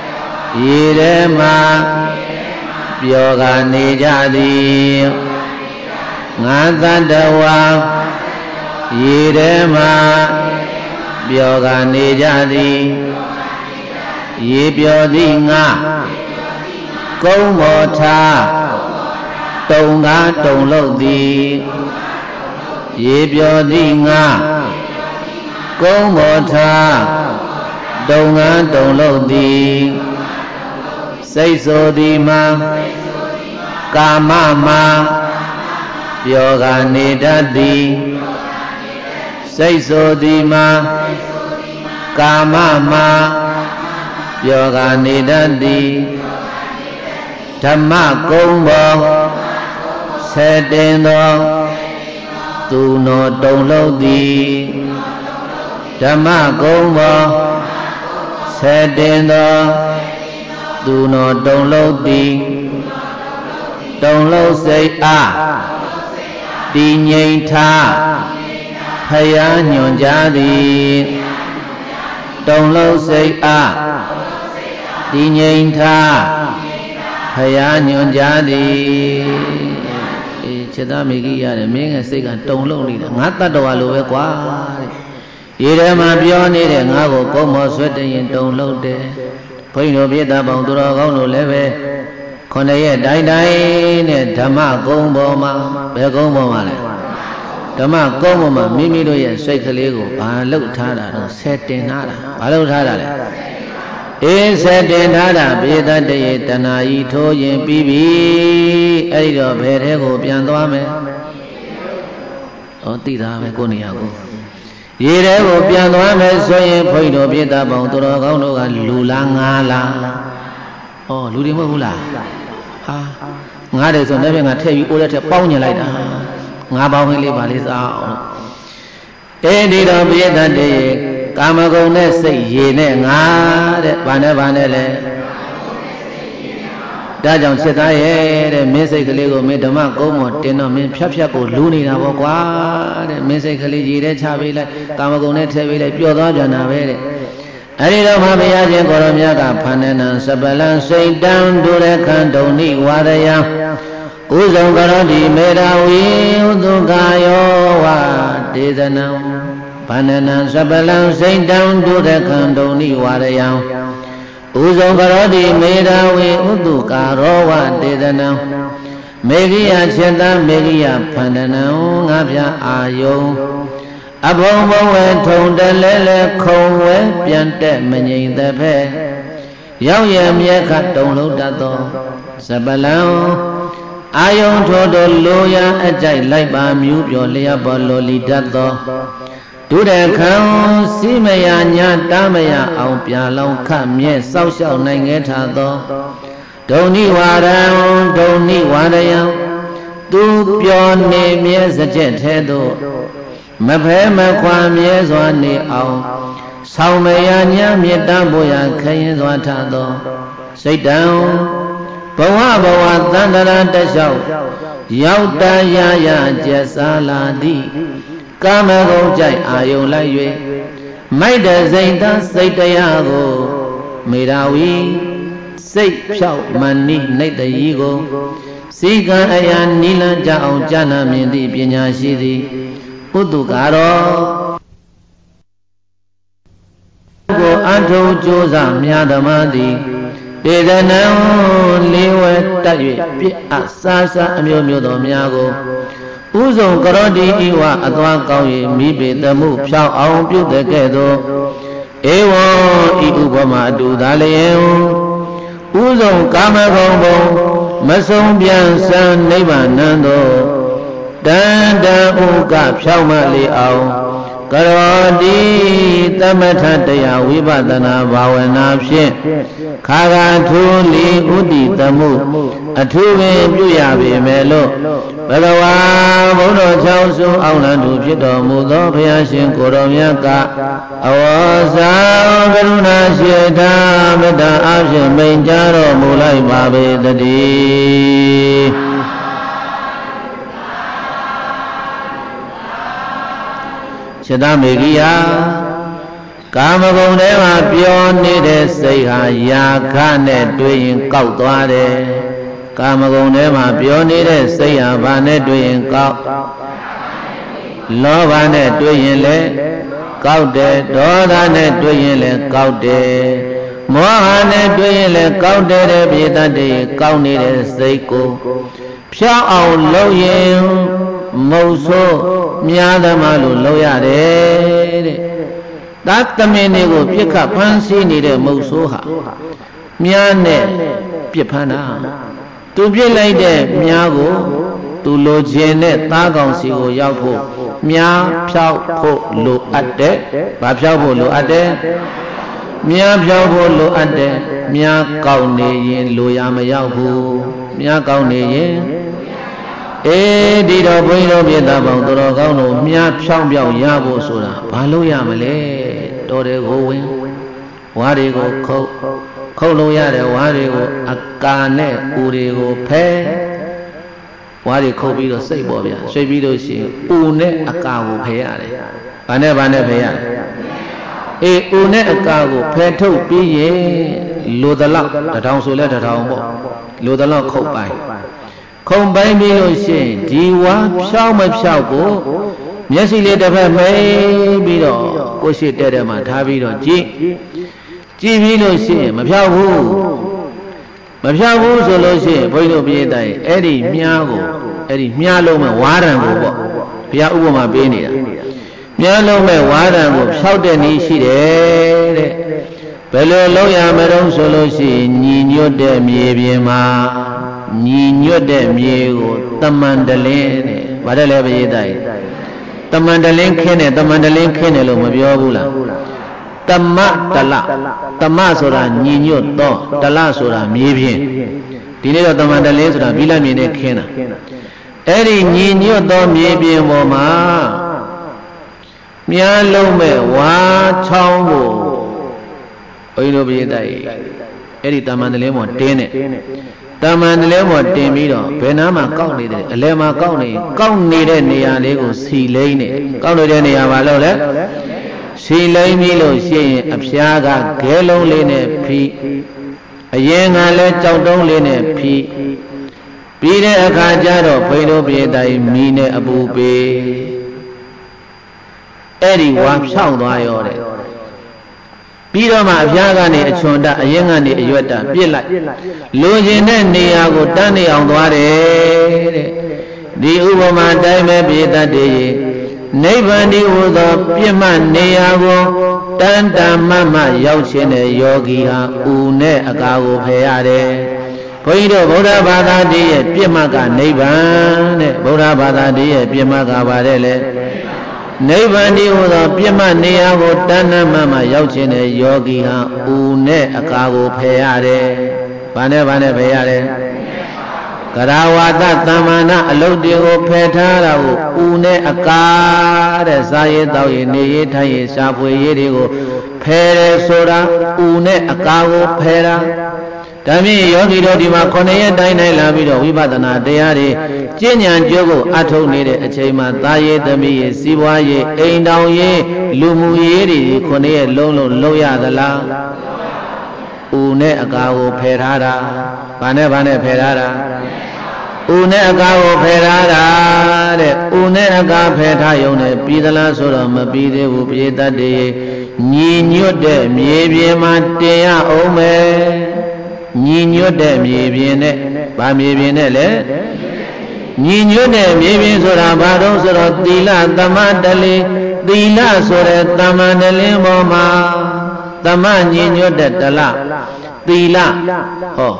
Yirema Yoga Nijadi Ngata Dawa Yirema Yoga Nijadi Yipyodi Nga Komota Tonga Tonglodi Yipyodi Nga Komota Tonga Tonglodi Saiso Dima Kama Ma Yoga Nidadi Saiso Dima Kama Ma Yoga Nidadi Dhamma Kombo Setendo Tuno Tonglodi Dhamma Kombo Setendo tu nó đông lâu đi đông lâu xây a đi nhây tha hay á nhọn giá đi đông lâu xây a đi nhây tha hay á nhọn giá đi chết ta mấy cái gì mấy cái xây cái đông lâu đi ngắt ta đâu alo vậy quá vậy đấy mà biểu này đấy ngã của cô mua suất đấy đông lâu đấy phải nói biết ta bằng tôi đó không nói lẽ về còn này đại đại này tham ma công bộ mà bé công bộ mà này tham ma công bộ mà mi mi đôi xây cái lego bà lâu thà đã nó set tiền hả đã bà lâu thà đã này ê set tiền hả đã biết ta đây tận ai thôi yên bi bi ấy đó về thế côပြန်သွားမယ်ở tị ta về cô này à cô vậy đấy côပြန်သွားမယ်ဆိုရင်ဘုန်းကြီးတို့biết ta bằng tôi đó không nói là lù la ngà la ồ lù đi mất không là ha ngã để rồi đấy phải ngã theo ý cô đấy theo bao nhiêu lại đã ngã bao nhiêu lấy bà lấy sao ê đi đâu biết ta đây cam công này xây gì này ngã đấy bà này bà này này đã chẳng chết ta ấy đấy mấy xây cái lego mấy đứa mà có một tiền nó mấy phép phép của lú này là bao quá đấy mấy xây cái gì đấy cha về lại cam công này theo về lại biểu đó cho nào về đấy ấy đâu mà bây giờ chuyện của nó nhà cả phần này là sắp lên xây đan đủ để khăn đầu ní qua đây à u dòng cái đó đi mê đào ý u tu ca yo wa đi ra nào phần này là sắp lên xây đan đủ để khăn đầu ní qua đây à u dòng cái đó đi mê đào ý u tu ca yo wa đi ra nào mê kia chết ta mê kia phần này nào ngáp ya ayo a bông bông về thùng đê lê lê không về biến tệ mà nhìn tệ phê giáo yếm yê khát đông lâu đá tô sắp lao ai ông thô đồ lô ya a chạy lại bà miu biểu lê bà lô lì đá tô đủ đề khăn xí mê ya nhá đá mê ya ông bia lâu khá mê sao sao này nghe thả tô đâu ni hòa đăng đâu ni hòa đăng tu biểu nê mê sẽ chết thế đồ mà phải mà qua miế doa nê ao sau mê ya nhá miế ta bố ya khay doa thả đồ xây đau bố hoa bố hoa tán đà ra tê sâu yau ta ya ya chết xa la đi ca mê gông chạy à yông lại yuê mấy đờ dây ta xây tê ya gô mê đào ý xây phao mà ni nây tê y gô xí ca a ya ni la cha ông cha na miên đi biên nhà xí đi u tu ca đó cô an thâu chú giả mya dhamma đi để ra nào liêu ta duyệt biết à xa xa miêu miêu đó mya cô u dòng cái đó đi iwa atwa cao ye mi be tamu phao ôngပြုတဲ့ကဲ့သို့ê wo i u ba ma du da le u dòngကာမဂုဏ်ဘုံမဆုံးပြန်စံနိဗ္ဗာန်သို့တန်တန်ဥကဖြောင်းမလေအောင်ကရောတိသမထတရားဝိပဿနာဘာဝနာဖြင့်ခါခါထူးလီဥတည်တမှုအထူးပင်ပြုရပေမဲ့လို့ဘဂဝါဘုန်းတော်ချောင်းစုအောင်လံသူဖြစ်တော်မူသောဘုရားရှင်ကိုယ်တော်မြတ်ကအဝေါဇာကရုဏာရှိတာမေတ္တာအဖြင့်မိန်ကြားတော်မူလိုက်ပါပေတည်းစေတမေကိယကာမဂုဏ်ထဲမှာပြောနေတဲ့စိတ်ဟာယာခနဲ့တွေ့ရင်ကောက်သွားတယ်ကာမဂုဏ်ထဲမှာပြောနေတဲ့စိတ်ဟာဘာနဲ့တွေ့ရင်ကောက်လောဘနဲ့တွေ့ရင်လည်းကောက်တယ်ဒေါသနဲ့တွေ့ရင်လည်းကောက်တယ်မောဟနဲ့တွေ့ရင်လည်းကောက်တယ်တဲ့ပြေတတ်တယ်ကောက်နေတဲ့စိတ်ကိုဖြောင်းအောင်လုပ်ရင်မုတ်ဆိုးများသမားလို့လုပ်ရတယ်တဲ့သတ္တမင်းတွေကိုပြစ်ခတ်ဖမ်းဆီးနေတဲ့မုတ်ဆိုးဟာများနဲ့ပြစ်ဖမ်းတာသူပြစ်လိုက်တဲ့များကိုသူလိုချင်တဲ့သားကောင်စီကိုရောက်ဖို့များဖြောက်ဖို့လိုအပ်တယ်။ဘာဖြောက်ဖို့လိုအပ်တယ်။များဖြောက်ဖို့လိုအပ်တယ်။များကောက်နေရင်လိုရမရောက်ဘူး။များကောက်နေရင်အေးဒီတော့ဘုန်းကြီးတို့ပြတာပေါင်းတော်ကောင်းလို့မြားဖြောင်းပြောင်းရဖို့ဆိုတာဘာလို့ရမလဲတော်တယ်ကိုဝင်ဝါတွေကိုခုတ်ခခုတ်လို့ရတဲ့ဝါတွေကိုအကာနဲ့ဥတွေကိုဖဲဝါတွေခုတ်ပြီးတော့စိတ်ပေါ်ဗျာဆွေးပြီးလို့ရှိရင်ဥနဲ့အကာကိုဖဲရတယ်။ဘာနဲ့ဘာနဲ့ဖဲရလဲ။အေးဥနဲ့အကာကိုဖဲထုတ်ပြီးရင်လိုသလောက်တထောင်ဆိုလဲတထောင်ပေါ့လိုသလောက်ခုတ်ပိုင်းခုံပိုင်းပြီးလို့ရှိရင်ဒီဝါဖြောင်းမဖြောက်ကိုမျက်စိလေးတစ်ဖက်မိတ်ပြီးတော့ကိုရှိတဲ့တဲ့မှာထားပြီးတော့ကြည့်ကြည့်ပြီးလို့ရှိရင်မဖြောက်ဘူးမဖြောက်ဘူးဆိုလို့ရှိရင်ဘုန်းကြီးတို့ပြည့်တိုင်အဲ့ဒီမြားကိုအဲ့ဒီမြားလုံးမဲ့ဝါရံကိုပေါ့ဘုရားဥပမာပေးနေတာမြားလုံးမဲ့ဝါရံကိုဖြောက်တဲ့နည်းရှိတယ်တဲ့ဘယ်လိုလုပ်ရမလို့ဆိုလို့ရှိရင်ညီညွတ်တဲ့မြေပြင်မှာညီညွတ်တဲ့မြေကိုတမန်တလင်းတဲ့ဗါတယ်လေပရိသတ်တမန်တလင်းခင်းတယ်တမန်တလင်းခင်းတယ်လို့မပြောဘူးလားတမတလတမဆိုတာညီညွတ်တော့တလဆိုတာမြေပြင်ဒီနေ့တော့တမန်တလင်းဆိုတာဘီလမြေနဲ့ခင်းတာအဲ့ဒီညီညွတ်သောမြေပြင်ပေါ်မှာမြားလုံးမဲ့ဝါချောင်းကိုဘုန်းကြီးတို့ပရိသတ်အဲ့ဒီတမန်တလင်းပေါ်တင်းတယ်တမန်တလဲပေါ်တင်ပြီးတော့ဘယ်နားမှာကောက်နေတယ်အလဲမှာကောက်နေကောက်နေတဲ့နေရာလေးကိုစီလိမ့်နေကောက်နေတဲ့နေရာမှာလို့လဲစီလိမ့်ပြီးလို့ရှိရင်အဖျားကဂဲလုံးလေးနဲ့ဖီးအရင်ကလည်းကြောက်တုံးလေးနဲ့ဖီးပြီးတဲ့အခါကျတော့ဘိန်းတို့ပြေတိုင်မီနဲ့အပူပေးအဲ့ဒီဝါဖြောင်းသွားရောတဲ့ပြီးတော့မှအဖျားကနေအချွန်တအရင်ကနေအရွက်တပြစ်လိုက်လူကျင်တဲ့နေရာကိုတန်းနေအောင်သွားတယ်တဲ့ဒီဥပမာတိုင်းပဲပြေတတ်တယ်နိဗ္ဗာန်ဒီဟူသောပြစ်မှတ်နေရာကိုတန်တမမရောက်ခြင်းတဲ့ယောဂီဟာဥနဲ့အကာကိုဖယ်ရတယ်ဘုန်းကြီးတို့ဗုဒ္ဓဘာသာတည်းရဲ့ပြစ်မှတ်ကနိဗ္ဗာန်တဲ့ဗုဒ္ဓဘာသာတည်းရဲ့ပြစ်မှတ်ကပါတယ်လေနိဗ္ဗာန်ဒီဟူသောပြစ်မှတ်နေရာကိုတဏ္ဍမမရောက်ခြင်းတဲ့ယောဂီဟာဥနဲ့အကာကိုဖယ်ရတယ်။ဘာနဲ့ဘာနဲ့ဖယ်ရတယ်။ကရဝါဒသမ္မာနအလုတ်တွေကိုဖယ်ထားတာကိုဥနဲ့အကာတဲ့စာရေးတောက်ရေးနေရေးထိုင်ရေးရှားဖွေရေးတွေကိုဖယ်တယ်ဆိုတာဥနဲ့အကာကိုဖယ်တာဒါဖြင့်ယောဂီတို့ဒီမှာခုနှစ်ရက်တိုင်းတိုင်းလာပြီးတော့ဝိပဿနာတရားတွေကျင့်ဉာဏ်ကြိုးကိုအထုတ်နေတဲ့အချိန်မှာသာရေးသမီးရေးစီးပွားရေးအိမ်တောင်ရေးလူမှုရေးတွေခုနှစ်ရက်လုံးလုံးလုပ်ရသလားဥနဲ့အကာကိုဖယ်ထားတာဘာနဲ့ဘာနဲ့ဖယ်ထားတာဥနဲ့အကာကိုဖယ်ထားတာတဲ့ဥနဲ့အကာဖယ်ထားရုံနဲ့ပြီးသလားဆိုတော့မပြီးသေးဘူးပြေတတ်တယ်ညီညွတ်တဲ့မြေပြင်မှာတင်ရအောင်မယ်ညီညွတ်တဲ့မြေပြင်နဲ့ဗာမြေပြင်နဲ့လေညီညွတ်တဲ့မြေပြင်ဆိုတာဘာတော့ဆိုတော့သီလသမတလိသီလဆိုတဲ့သမန္တလင်းပေါ်မှာသမညီညွတ်တဲ့တလသီလဟော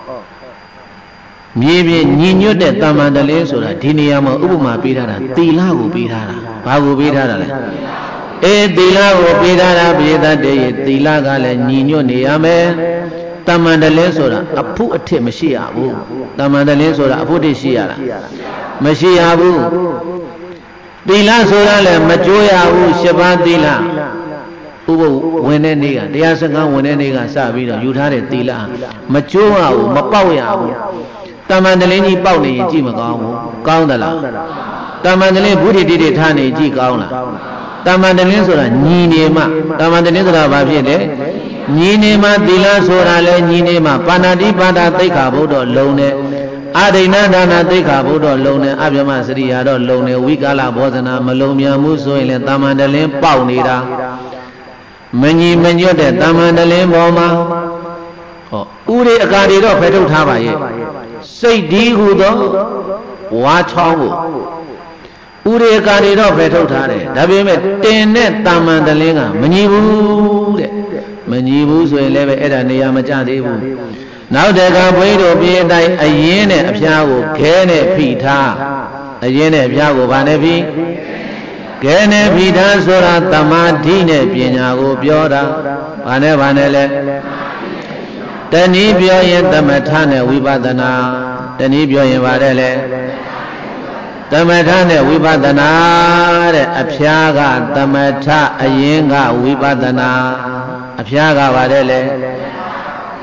မြေပြင်ညီညွတ်တဲ့သမန္တလင်းဆိုတာဒီနေရာမှာဥပမာပေးထားတာသီလကိုပေးထားတာဘာကိုပေးထားတာလဲအေးသီလကိုပေးထားတာပြေတတ်တယ်သီလကလည်းညီညွတ်နေရမယ်တမန်တလင်းဆိုတာအဖို့အထစ်မရှိရဘူးတမန်တလင်းဆိုတာအဖို့အထစ်ရှိရလားမရှိရဘူးသီလဆိုတာလည်းမကြိုးရဘူးရှစ်ပါးသီလဥပုပ်ဝင်တဲ့နေ့ကတရားစခန်းဝင်တဲ့နေ့ကစပြီးတော့ယူထားတဲ့သီလမကြိုးရဘူးမပေါက်ရဘူးတမန်တလင်းကြီးပေါက်နေရင်ကြည့်မကောင်းဘူးကောင်းသလားတမန်တလင်းဘုဒ္ဓတိတိထားနေကြည့်ကောင်းလားတမန်တလင်းဆိုတာညီနေမှတမန်တလင်းဆိုတာဘာဖြစ်လဲညီနေမှသီလဆိုတာလဲညီနေမှပါဏာတိပါဒသိက္ခာဘုဒ္ဓလုံနဲ့အာဒိဏဒါနသိက္ခာဘုဒ္ဓလုံနဲ့အပြမစရိယာတော့လုံနဲ့ဝိကာလဘောဇနာမလုံမြန်မှုဆိုရင်လဲတမန်တလင်းပေါက်နေတာမညီမညွတ်တဲ့တမန်တလင်းပေါ်မှာဟောဥရိအကာတွေတော့ဖယ်ထုတ်ထားပါရဲ့စိတ်ဒီဟုသောဝါချောင်းကိုဥရိအကာတွေတော့ဖယ်ထုတ်ထားတယ်ဒါပေမဲ့တင်တဲ့တမန်တလင်းကမညီဘူးတဲ့မညီဘူးဆိုရင်လည်းပဲအဲ့ဒါနေရာမကျသေးဘူးနောက်တခါဘွေးတို့ပြေးတိုင်းအရင်နဲ့အဖျားကိုခဲနဲ့ဖိထားအရင်နဲ့အဖျားကိုဗာနဲ့ဖိခဲနဲ့ဖိထားဆိုတာသမာဓိနဲ့ပညာကိုပြောတာဗာနဲ့ဗာနဲ့လဲတဏှီပြောရင်သမထနဲ့ဝိပဿနာတဏှီပြောရင်ဗာတဲ့လဲသမထနဲ့ဝိပဿနာတဲ့အဖျားကသမထအရင်ကဝိပဿနာအဖျားကပါတယ်လေ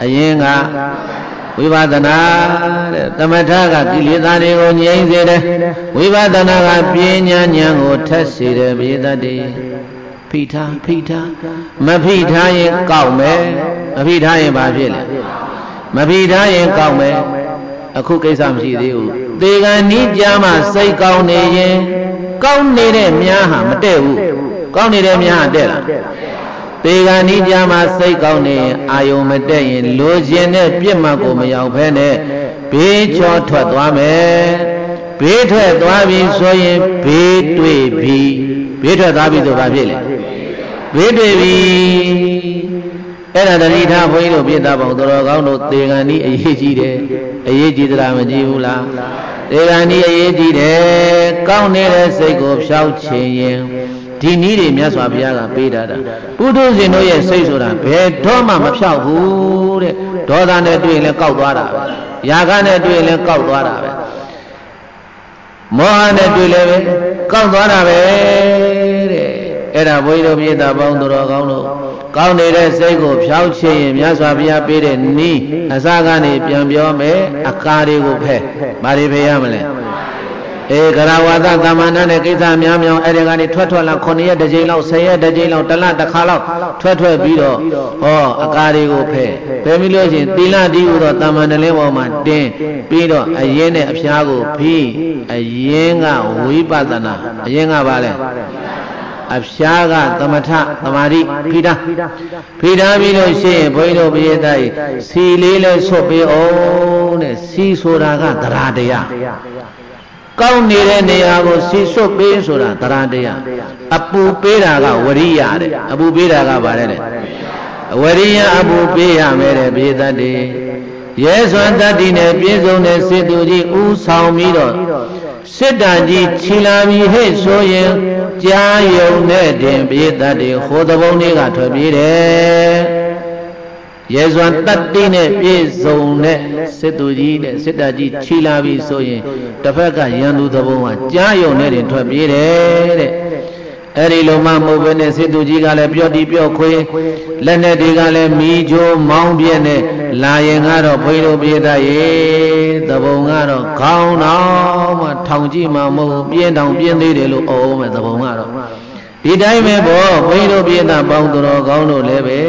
အရင်ကဝိပဿနာတဲ့သမထကကိလေသာတွေကိုငြိမ်းစေတယ်ဝိပဿနာကပညာဉာဏ်ကိုထက်စေတယ်ပိသတိဖိထားဖိထားမဖိထားရင်ကောက်မယ်မဖိထားရင်ဘာဖြစ်လဲမဖိထားရင်ကောက်မယ်အခုကိစ္စမရှိသေးဘူးသေကံနီးကြမှာစိတ်ကောင်းနေရင်ကောင်းနေတဲ့များဟာမတည့်ဘူးကောင်းနေတဲ့များဟာတဲ့လားသေကံနီးကြမှာစိတ်ကောင်းနေရင်အာယုံမတည့်ရင်လိုချင်တဲ့ပြစ်မှတ်ကိုမရောက်ဘဲနဲ့ဘေးချောထွက်သွားမယ်ဘေးထွက်သွားပြီဆိုရင်ဘေးတွေ့ပြီဘေးထွက်သွားပြီဆိုဘာဖြစ်လဲဘေးတွေ့ပြီအဲ့ဒါတတိထားဘုန်းကြီးတို့ပြသပေါင်းတော်ကောင်းတို့သေကံဤအရေးကြီးတယ်အရေးကြီးသလားမကြီးဘူးလားသေကံဤအရေးကြီးတယ်ကောင်းနေတဲ့စိတ်ကိုဖြောက်ချင်ရင်ဒီနည်းတွေမြတ်စွာဘုရားကပေးတာတာပုထုဇဉ်တို့ရဲ့စိတ်ဆိုတာဘယ်တော့မှမဖြောက်ဘူးတဲ့ဒေါသနဲ့တွေ့ရင်လည်းကောက်သွားတာပဲရာဂနဲ့တွေ့ရင်လည်းကောက်သွားတာပဲမောဟနဲ့တွေ့လည်းပဲကောက်သွားတာပဲတဲ့အဲ့ဒါဘုန်းကြီးတို့မြေသားပေါင်းတော်ကောင်းတို့ကောင်းနေတဲ့စိတ်ကိုဖြောက်ချင်ရင်မြတ်စွာဘုရားပေးတဲ့နီးအစကနေပြန်ပြောမယ်အကာတွေကိုဖဲဘာတွေဖဲရမလဲအေကရဝါဒသမ္မာနနဲ့ကိစ္စများများအဲ့ဒီကနေထွက်ထွက်လာခုနှစ်ရက်တစ်ကြိမ်လောက်ဆယ်ရက်တစ်ကြိမ်လောက်တစ်လတစ်ခါလောက်ထွက်ထွက်ပြီးတော့ဟောအကာတွေကိုဖဲဖဲပြီးလို့ရှိရင်သီလတည်းဟူသောသမ္မာနလင်းပေါ်မှာတင်းပြီးတော့အရင်နဲ့အဖျားကိုဖိအရင်ကဝိပဿနာအရင်ကဘာလဲအဖျားကသမထသမာဓိဖိတာဖိတာပြီးလို့ရှိရင်ဘုန်းကြီးတို့ပိယသားကြီးစီလေးလဲဆွတ်ပေးအောင်တဲ့စီဆိုတာကသရတရားကောင်းနေတဲ့နေရာကိုစီဆွတ်ပေးဆိုတာသရတရားအပူပေးတာကဝရိယတဲ့အပူပေးတာကဘာလဲဝရိယအပူပေးရမယ်တဲ့ပိယသားတွေရဲစွမ်းတတ္တိနဲ့ပြည့်စုံတဲ့စေတုကြီးဥဆောင်ပြီးတော့စစ်တာကြီးခြီလာပြီးဟဲ့ဆိုရင်ကြားယုံနဲ့တင်ပြေးတတ်တယ်ဟိုသဘုံလေးကထွက်ပြေးတယ်ရဲစွမ်းတတ္တိနဲ့ပြည့်စုံတဲ့စစ်သူကြီးတဲ့စစ်တာကြီးခြီလာပြီးဆိုရင်တစ်ဖက်ကရန်သူသဘုံကကြားယုံနဲ့တင်ထွက်ပြေးတယ်တဲ့အဲ့ဒီလိုမှမဟုတ်ဘဲနဲ့စစ်သူကြီးကလည်းပြော့တီပြော့ခွေးလက်နဲ့တွေကလည်းမီးချိုးမောင်းပြက်နဲ့လာရင်ကတော့ဘုန်းကြီးတို့ပြေးတတ်ရဲ့သဘုံကတော့ခေါင်းတော်မှထောင်ကြည့်မှမဟုတ်ပြင်းတောင်ပြင်းသေးတယ်လို့អော်မယ်သဘုံကတော့ဒီတိုင်းပဲပေါ့ဘုန်းကြီးတို့ပြေးတတ်ပေါင်းတော်ကောင်းတို့လည်းပဲ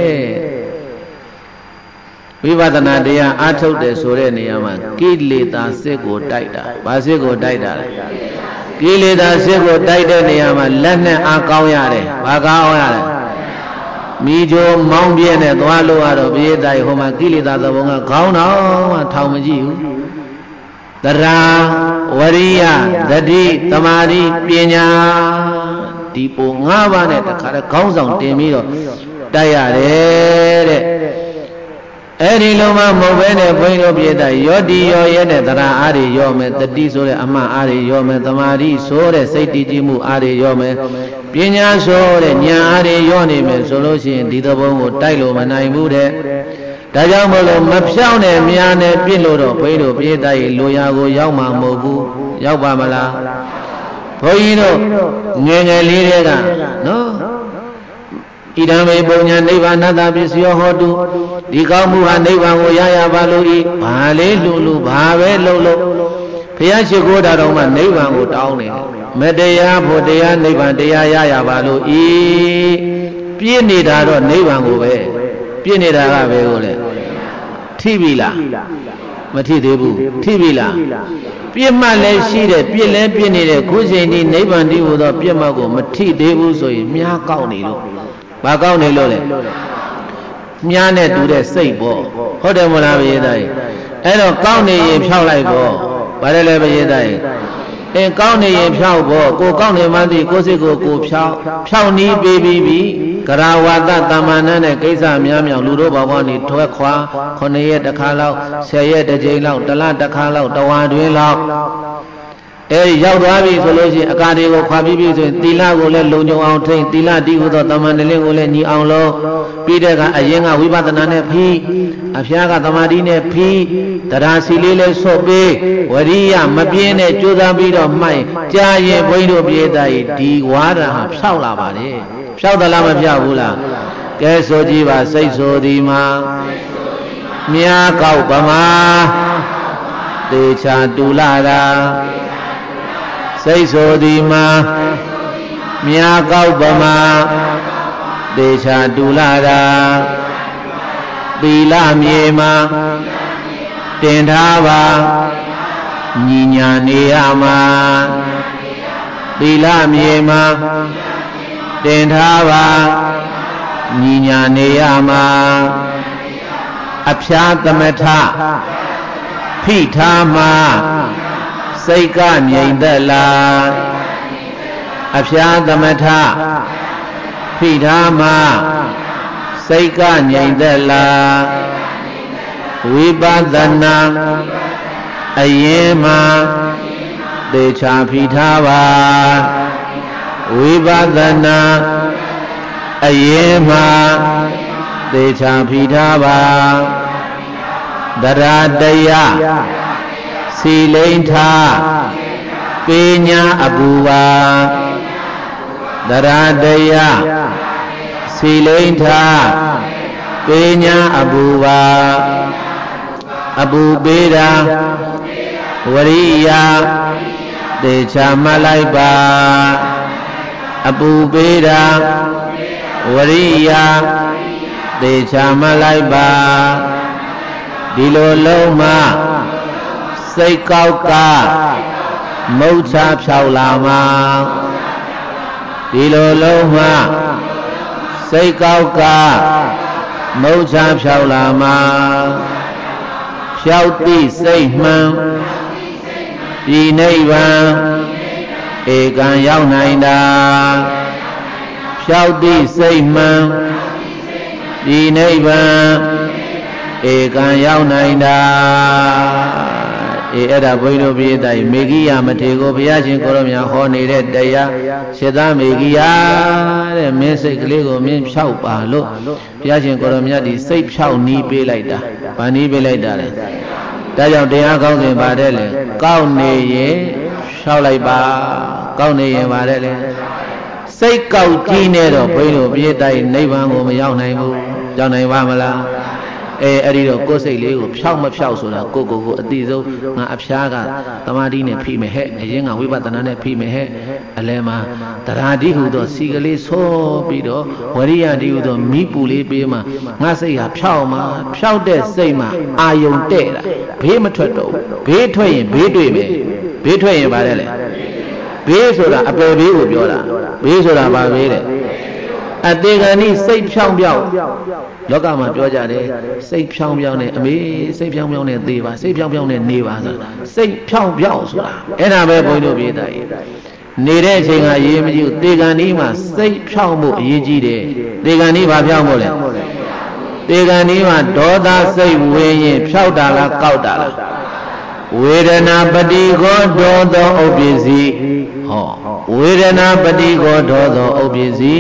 ဝိပဿနာတရားအားထုတ်တယ်ဆိုတဲ့နေရာမှာကိလေသာစစ်ကိုတိုက်တာဘာစစ်ကိုတိုက်တာလဲကိလေသာစစ်ကိုတိုက်တဲ့နေရာမှာလက်နဲ့အားကောင်းရတယ်ဘာကောင်းရလဲမိချိုမောင်းပြဲနဲ့သွားလို့ရတော့ပြေးသားဟိုမှာကိလေသာသဘုံကခေါင်းတော်မှထောင်မကြည့်ဘူးတရာဝရိယသတိသမာဓိပညာဒီပုံ၅ပါးနဲ့တခါတည်းခေါင်းဆောင်တင်ပြီးတော့တိုက်ရတယ်တဲ့အဲ့ဒီလိုမှမဟုတ်ဘဲနဲ့ဘုန်းကြီးတို့ပြည့်တဲ့ယောတိယောရဲတဲ့တရားအားတွေရောမယ်တတိဆိုတဲ့အမှန်အားတွေရောမယ်သမာဓိဆိုတဲ့စိတ်တည်ကြည်မှုအားတွေရောမယ်ပညာဆိုတဲ့ဉာဏ်အားတွေရောနေမယ်ဆိုလို့ရှိရင်ဒီသဘုံကိုတိုက်လို့မနိုင်ဘူးတဲ့ဒါကြောင့်မို့လို့မဖြောင်းနဲ့များနဲ့ပြစ်လို့တော့ဘုန်းကြီးတို့ပြည့်တဲ့လူရာကိုရောက်မှာမဟုတ်ဘူးရောက်ပါမလားဘုန်းကြီးတို့ငယ်ငယ်လေးတွေကနော်ဣဒံမေပုံညာနိဗ္ဗာန်တပစ္စယောဟောတုဒီကောင်းမှုဟာနိဗ္ဗာန်ကိုရရပါလို့ဤဘာလေးလူလူဘာပဲလုံးလုံးဘုရားရှိခိုးတာတော့မှနိဗ္ဗာန်ကိုတောင်းတယ်မတရားဖို့တရားနိဗ္ဗာန်တရားရရပါလို့ဤပြည့်နေတာတော့နိဗ္ဗာန်ကိုပဲပြည့်နေတာကပဲကိုလေထိပြီလားမထိသေးဘူးထိပြီလားပြည့်မှတ်လည်းရှိတယ်ပြည့်လည်းပြည့်နေတယ်ခုချိန်ဒီနိဗ္ဗာန်တည်းဟူသောပြည့်မှတ်ကိုမထိသေးဘူးဆိုရင်မြားကောက်နေလို့ဘာကောင်းနေလို့လဲမြားနဲ့တူတဲ့စိတ်ပေါ့ဟုတ်တယ်မလားဘုရားသားကြီးအဲ့တော့ကောင်းနေရင်ဖြောက်လိုက်ပေါ့ဗါတယ်လေဘုရားသားကြီးအင်းကောင်းနေရင်ဖြောက်ပေါ့ကိုကောင်းနေမှသိကိုစိတ်ကိုကိုဖြောက်ဖြောက်နီးပေးပြီးပြီကရာဝါဒတမ္မာနနဲ့ကိစ္စများများလူတို့ဘောကောနေထွက်ခွာခုနှစ်ရက်တစ်ခါလောက်ဆယ်ရက်တစ်ကြိမ်လောက်တစ်လတစ်ခါလောက်တဝါတွင်လောက်အဲဒီရောက်သွားပြီဆိုလို့ရှိရင်အကာတွေကိုခွာပြီးပြီဆိုရင်သီလကိုလည်းလုံခြုံအောင်ထိန်းသီလတည်ဟူသောတမန်တလင်းကိုလည်းညီအောင်လို့ပြီးတဲ့ကအရင်ကဝိပဿနာနဲ့ဖိအဖျားကသမာဓိနဲ့ဖိတရားစီလေးလည်းဆွတ်ပေးဝရိယမပြင်းနဲ့ကြိုးစားပြီးတော့မှိုက်ကြာရင်ဘုန်းကြီးတို့ပြေးသားကြီးဒီဝါဒဟာဖြောက်လာပါလေဖြောက်သလားမဖြောက်ဘူးလားကဲဆိုကြည့်ပါစိတ်ဆိုဒီမှာ Mia kau pama Decha tulara Say so di ma Mia kau pama Decha tulara Bila miema Tendhava Ninya niyama Bila miema Tendhava Ninya niyama Apsyatamata Pitama Saika Nyaindala Apsyatamata Pitama Saika Nyaindala Vibhadana Ayema Decha Pitava Vibhadana Ayema Decha Pitava Daradaya Silaintha Penya Abuva Daradaya Silaintha Penya Abuva Abu Beda Wariya Decha Malaiba Abu Beda Wariya Decha Malaiba Dilo Loma Saikauka Mocha Psaulama Dilo Loma Saikauka Mocha Psaulama Shauti Saitman Dinaivan Egan Yaunainda Shauti Saitman Dinaivan Egan Yaunainda Eda Boino Bida Megia Matego Piachin Coromia Honi Daya Seda Megia Mese Glego Mim Shaupa Lo Piachin Coromia di Sape Shau Ni Belaida Pani Belaida Daya Dea Gausin Badele Gaune Ye Shaulaiba Gaune Ye Badele Say Gau Tinero Boino Bida Neighbor Yaunaimu Janai Eh, Arido, go say Lego, Chow Mapshausula, go go go, Adizo, Ma Apshaga, Tamadine Pime Head, a young and Wibatanane Pime Head, Alema, Taradi who does Sigale so bido, Waria diudo, Mipuli Bima, Masaya Pshawma, Pshaw de Sema, Ayon Dela, Pima Treto, Betway, Betway, Betway Barele, Besola, a baby of Yola, Besola Barele. A Degani, Sape Champion. Logama Georgia, Sape Champion, a me, Sape Champion, and Deva, Sape Champion, and Neva, Sape Champion, and I'm going to be there. Nere Jinga Yemu, Deganima, Sape Chambo, Yiji, Deganiva Jamole, Deganiva, Doda, Sape Way, Chowdala, Kaudala. Vedana Padigo, Dodo, Obizi, Vedana Padigo, Dodo, Obizi.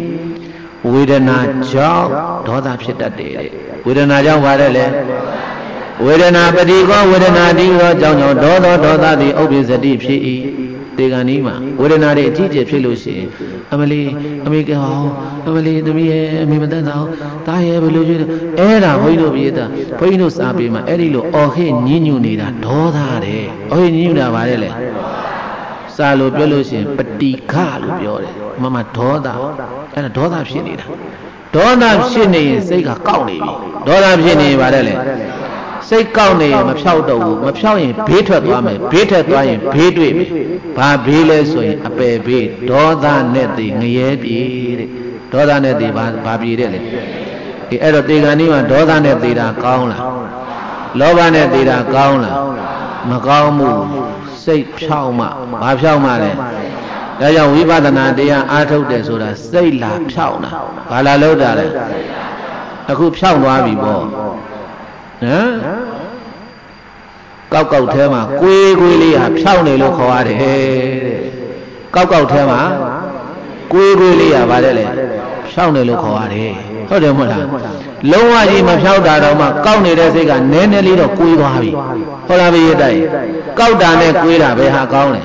Vedana Job, Doda Pita Day. Vedana Job Varele Vedana Padigo, Vedana Digo, Jono, Dodo, Doda, the Obis, a deep she, Deganima, Vedana teacher Filusi, Emily, Amica, Emily, the Mia, Mimadano, Taia Beluja, Era, Hoino Vieta, Poinus Abima, Erilo, or he knew Nida, Doda, or he knew that Varele. Salo Belusi, Patica, Mama Doda, and a Doda Shinida. Doda Shini, say a county. Doda Shini, Varele. Say county, Mapsaudo, Mapsauin, Peter Guame, Peter Guame, Pedri, Babiles, a baby, Doda Netty, Nieti, Doda Netty, Babi. The Edo Diganima, Doda Netty, Kauna, Lova Netty, Kauna, Magamu, say Chauma, Mapsaumare. Daya Vibadana, they are out of the soda, say La Chauna, Palaloda, a good Chauma born. Coco Tema, Qui Willy, a Chauni Locoade. Coco Tema, Qui Willy, a Vadele, Chauni Locoade. Hold them on. Lowa Jima Chowda, County Resiga, Nene Little Kui. Holavi Day. Caudane Quila, Beha County.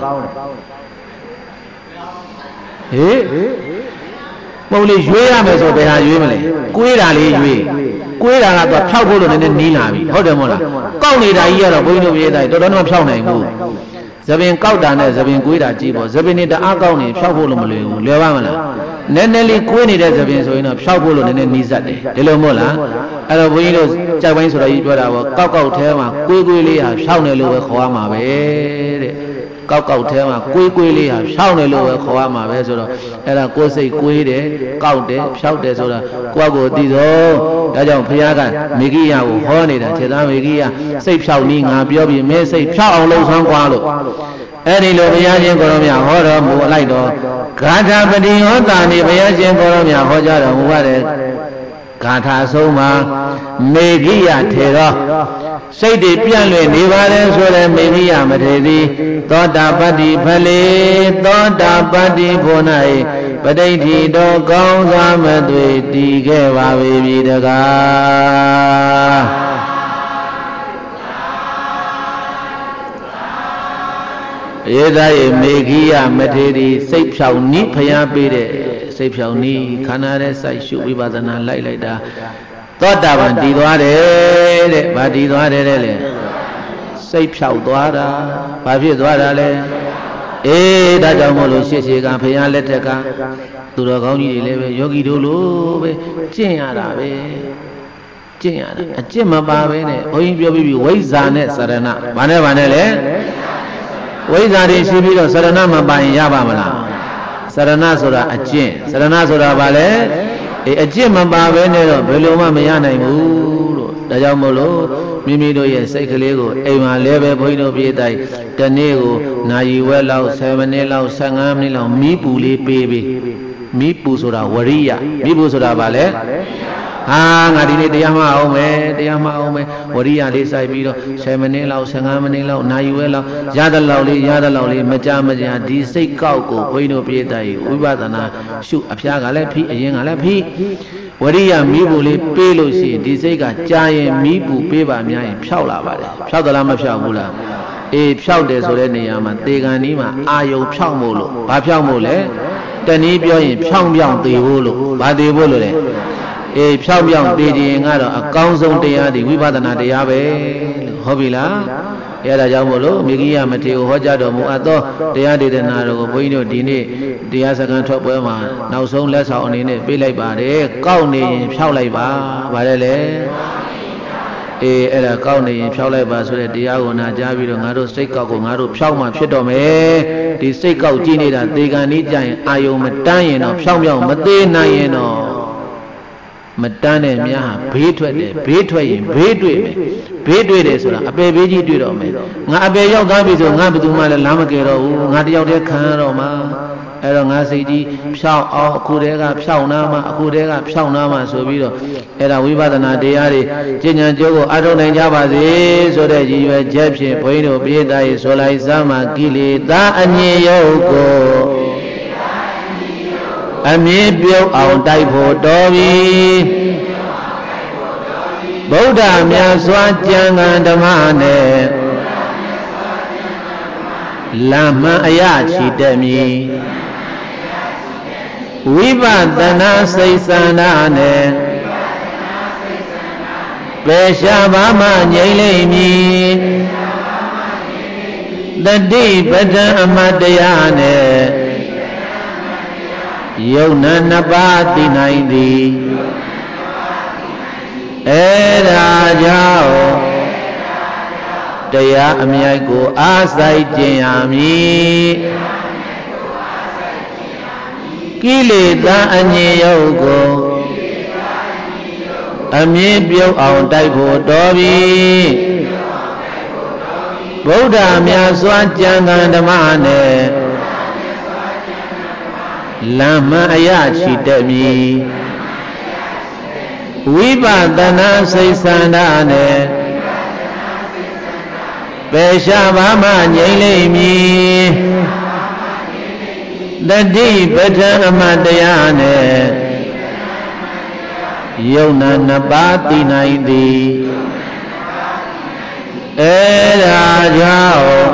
Eh? Only Julia Meso Beha Jimmy. Quila Lee, ကွေးတာကတော့ဖြောက်ဖို့လို့နည်းနည်းနီးလာပြီဟုတ်တယ်မို့လားကောက်နေတာကြီးကတော့ဘုန်းကြီးတို့ပြေးတိုင်းတော်တော်များဖြောက်နိုင်ဘူးသပင်ကောက်တာနဲ့သပင်ကွေးတာကြည့်ပေါ့သပင်နဲ့တအားကောက်နေဖြောက်ဖို့လို့မလွယ်ဘူးလွယ်ပါမလားနည်းနည်းလေးကွေးနေတဲ့သပင်ဆိုရင်တော့ဖြောက်ဖို့လို့နည်းနည်းနီးစပ်တယ်ဒီလိုမို့လားအဲ့တော့ဘုန်းကြီးတို့ကြိုက်ပိုင်းဆိုတော့ကြီးပြောတာပေါ့ကောက်ကောက်ထဲမှာကွေးကွေးလေးဟာဖြောက်နေလို့ပဲခေါ်ရမှာပဲတဲ့ကောက်ကောက်ထဲမှာကွေးကွေးလေးဟာဖြောက်နေလို့ပဲခေါ်ရမှာပဲဆိုတော့အဲ့ဒါကိုယ်စိတ်ကွေးတယ်ကောက်တယ်ဖြောက်တယ်ဆိုတာကိုယ့်ကိုယ်သိတော့ဒါကြောင့်ဘုရားကမေဂိယကိုဟောနေတာခြေသားမေဂိယစိတ်ဖြောက်နည်းငါပြောပြီးမဲစိတ်ဖြောက်အောင်လှုပ်ဆောင်ကွာလို့အဲ့ဒီလိုဘုရားရှင်ကိုရောမြတ်ဟောတော်မူလိုက်တော့ဂါထာပတိဟောတာနေဘုရားရှင်ကိုရောမြတ်ဟောကြားတော်မူရတဲ့ဂါထာအဆုံးမှာမေဂိယထေရောစိတ်တွေပြန့်လွင့်နေပါတယ်ဆိုတဲ့မေဂိယမထေရီသောတာပတ္တိဖလေသောတာပတ္တိဘု၌ပဋိဋ္ဌိတော်ကောင်းစွာမသွေတည်ခဲ့ပါပြီတကားဧသာယေမေဂိယမထေရီစိတ်ဖြောင်နိဖျားပေးတဲ့စိတ်ဖြောင်နိခန္ဓာရဲ့စိုက်ရှုဝိပဿနာလိုက်လိုက်တာသောတာပန်တည်သွားတယ်တဲ့ဗာတည်သွားတယ်တဲ့လေစိတ်ဖြောက်သွားတာဘာဖြစ်သွားတာလဲအေးဒါကြောင့်မို့လို့ရှေ့ရှေ့ကဘုရားလက်ထက်ကသူတော်ကောင်းကြီးတွေလည်းပဲယောဂီတို့လိုပဲကျင့်ရတာပဲကျင့်ရတာအကျင့်မပါပဲနဲ့ဘုန်းကြီးပြောပြီးပြီဝိဇ္ဇာနဲ့စရဏဘာနဲ့ဘာနဲ့လဲဝိဇ္ဇာတွေရှိပြီးတော့စရဏမပိုင်ရပါမလားစရဏဆိုတာအကျင့်စရဏဆိုတာဘာလဲအေးအကျင့်မပါဘဲနဲ့တော့ဘယ်လိုမှမရနိုင်ဘူးလို့ဒါကြောင့်မို့လို့မိမိတို့ရဲ့စိတ်ကလေးကိုအိမ်မှာလဲပဲဘုန်းကြီးတို့ပြေးတိုင်းတနေ့ကိုနာရီဝက်လောက်ဆယ်မိနစ်လောက်ဆယ်ငါးမိနစ်လောက်မီးပူလေးပေးပေးမီးပူဆိုတာဝရိယမီးပူဆိုတာဘာလဲဟာငါဒီနေ့တရားမှအောင်မယ်တရားမှအောင်မယ်ဝရိယလေးစိုက်ပြီးတော့ဆယ်မိနစ်လောက်ဆယ်ငါးမိနစ်လောက်နာရီဝက်လောက်ရတဲ့လောက်လေးရတဲ့လောက်လေးမကြမကြဒီစိတ်ကောက်ကိုဘုန်းကြီးတို့ပြေးတိုင်းဝိပဿနာရှုအဖျားကလည်းဖိအရင်ကလည်းဖိဝရိယမီးပူလေးပေးလို့ရှိရင်ဒီစိတ်ကကြာရင်မီးပူပေးပါများရင်ဖြောက်လာပါတယ်ဖြောက်သလားမဖြောက်ဘူးလားအေးဖြောက်တယ်ဆိုတဲ့နေရာမှာသေကံဒီမှာအာယုံဖြောက်မို့လို့ဘာဖြောက်မို့လဲတနည်းပြောရင်ဖြောင်းပြောင်းသေဖို့လို့ဘာသေဖို့လို့လဲအေးဖြောင်းပြောင်းသေခြင်းကတော့အကောင်းဆုံးတရားဒီဝိပဿနာတရားပဲလို့ဟုတ်ပြီလားအဲဒါကြောင့်မို့လို့မေဂိယမထေရကိုဟောကြားတော်မူအပ်သောတရားဒေသနာတော်ကိုဘုန်းကြီးတို့ဒီနေ့တရားစခန်းထွက်ပွဲမှာနောက်ဆုံးလက်ဆောင်အနေနဲ့ပေးလိုက်ပါတယ်ကောက်နေရင်ဖြောက်လိုက်ပါဗါတယ်လေအေးအဲ့ဒါကောက်နေရင်ဖြောက်လိုက်ပါဆိုတဲ့တရားကိုနာကြားပြီးတော့ငါတို့စိတ်ကောက်ကိုငါတို့ဖြောက်မှဖြစ်တော့မယ်ဒီစိတ်ကောက်ကြည့်နေတာသေကံဤကြရင်အာယုံမတန်းရင်တော့ဖြောက်ပြောင်းမသေးနိုင်ရင်တော့မတန်းတဲ့များဟာဘေးထွက်တယ်ဘေးထွက်ရင်ဘေးတွေ့မယ်ဘေးတွေ့တယ်ဆိုတာအပယ်ဘေးကြီးတွေ့တော့မယ်ငါအပယ်ရောက်သွားပြီဆိုငါဘယ်သူမှလည်းလမ်းမကယ်တော့ဘူးငါတယောက်တည်းခံရတော့မှာအဲ့တော့ငါစိတ်ကြီးဖြောက်အောင်အခုတည်းကဖြောက်နာမှအခုတည်းကဖြောက်နာမှဆိုပြီးတော့အဲ့ဒါဝိပဿနာတရားတွေကျင့်ကြံကြိုးကိုအထောက်နိုင်ကြပါစေဆိုတဲ့ရည်ရွယ်ချက်ဖြင့်ဘုန်းကြီးတို့ပြေးသားရေးဆိုလိုက်စမ်းမှာကိလေသာအငြိယုတ်ကိုအမြင့်ပြုတ်အောင်တိုက်ဖို့တော်ပြီဗုဒ္ဓမြတ်စွာကျမ်းဂန်ဓမ္မနဲ့လမ်းမှန်အရာချီတက်မည်ဝိပဿနာစိတ်ဆန္ဒနဲ့ပေရှားပါမှငြိမ့်လိမ့်မည်တတိပဋ္ဌာန်အမတ်တရားနဲ့ယုံနာနှစ်ပါးသိနိုင်သည်အဲ့ဒါကြောင့်တရားအမြိုက်ကိုအားစိုက်ခြင်းရမည်ကိလေသာအငြိယုတ်ကိုအမြင့်ပြုတ်အောင်တိုက်ဖို့တော်ပြီဗုဒ္ဓမြတ်စွာကျမ်းဂန်ဓမ္မနဲ့လမ်းမှန်အရာချီတက်မည်ဝိပဿနာစိတ်ဆန္ဒနဲ့ပေရှားပါမှငြိမ့်လိမ့်မည်တတိပဋ္ဌာန်အမတ်တရားနဲ့ယုံနာနှစ်ပါးသိနိုင်သည်အဲ့ဒါကြောင့်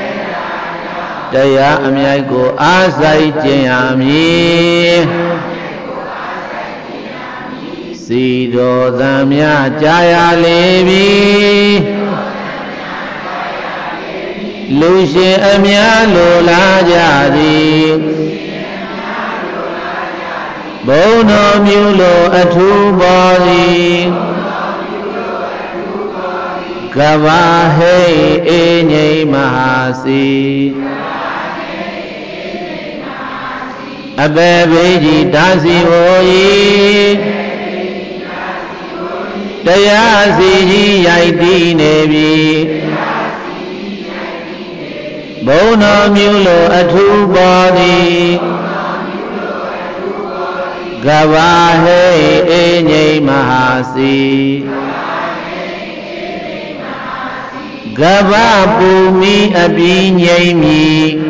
တရားအမြိုက်ကိုအားစိုက်ခြင်းရမည်စစီတော်သံများကြာရလေပြီလူရှင်အများလိုလားကြသည်ဘုံတော်မြူလိုအထူးပေါ်သည်ကဘာဟိအေငိမ့်မဟာစီအဘေဘေကြီးဒါစီဝိုဤတရားစီကြီးရိုက်တည်နေပြီဘုံတော်မြူလိုအထူးပေါ်သည်ကဘာဟိအေငိမ့်မဟာစီကဘာပူမီအပြီးငိမ့်မီ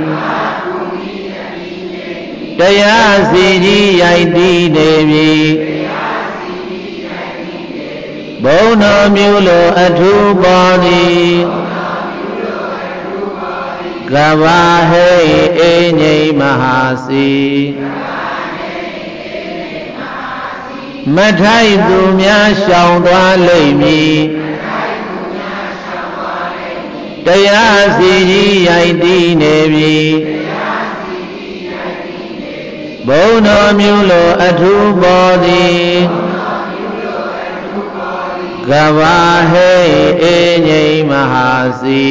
တရားစီကြီးရိုက်တည်နေပြီဘုံတော်မြူလိုအထူးပေါ်သည်ကဘာဟိအေငိမ့်မဟာစီမထိုက်သူများရှောင်သွားလိမ့်မည်တရားစီကြီးရိုက်တည်နေပြီဘုံတော်မြူလိုအထူးပေါ်သည်ကဘာဟိအေငိမ့်မဟာစီ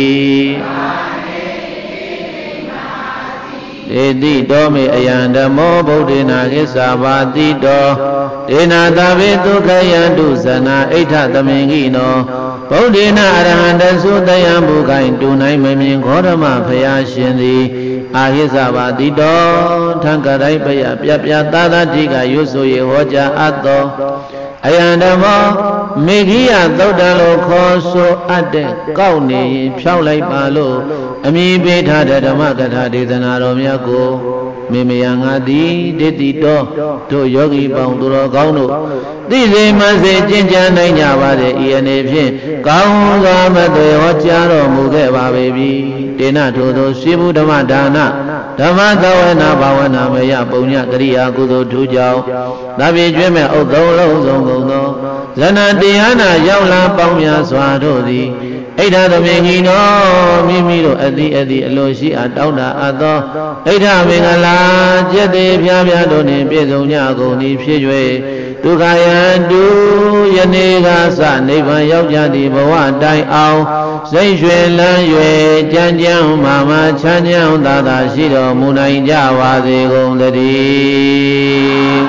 ဒေတိတော်မေအယံဓမ္မောဗုဒ္ဓေနာကိစ္ဆာဘာတိတောဒေနာသဗ္ဗေဒုက္ခယန္တုဇနာဣဋ္ဌသမင်္ဂိနောဗုဒ္ဓေနာအရဟံတသုတယံဘုခိုင်တူနိုင်မမြင်ခောဓမ္မဖယားရှင်သည်အာဟိစ္ဆဘာတိတောထံကရိုက်ပယပြပြသာသာတိကရွဆိုရေဟောကြားအပ်သောအယံဓမ္မောမေဂိယသုတ်တံလိုခေါ်ဆိုအပ်တဲ့ကောက်နေရင်ဖြောက်လိုက်ပါလို့အမိပေးထားတဲ့ဓမ္မကထာဒေသနာတော်များကိုမေမယံငါသည်ဒေတိတော်တို့ယောဂီပေါင်းသူတော်ကောင်းတို့သိစေမှစေကျင့်ကြံနိုင်ကြပါတဲ့ဤအနေဖြင့်ကောင်းစွာမသွေဟောကြားတော်မူခဲ့ပါပေပြီတေနထိုသောရှိဘူးဓမ္မဒါနဓမ္မသဝနာဘာဝနာမယပုံညကရိယာကုသိုလ်ထူးကြောင့်သဗ္ဗေကျွဲ့မဲ့ဥဒ္ဒုံလုံးစုံကုန်သောဇဏတရားနာရောက်လာပေါင်းများစွာတို့သည်ဣဋ္ဌသမင်္ဂိနောမိမိတို့အတိအတိအလိုရှိအားတောင်းတာအပ်သောဣဋ္ဌမင်္ဂလာကျက်သေးဖျားဖျားတို့နှင့်ပြည့်စုံကြကုန်သည်ဖြစ်၍ဒုက္ခယန္တုယနေ့ကစနိဗ္ဗာန်ရောက်ကြသည့်ဘဝတိုင်အောင်စိတ်ရွှင်လန်း၍ကြံ့ကြံ့မာမာချမ်းချမ်းသာသာရှိတော်မူနိုင်ကြပါစေကုန်သတည်း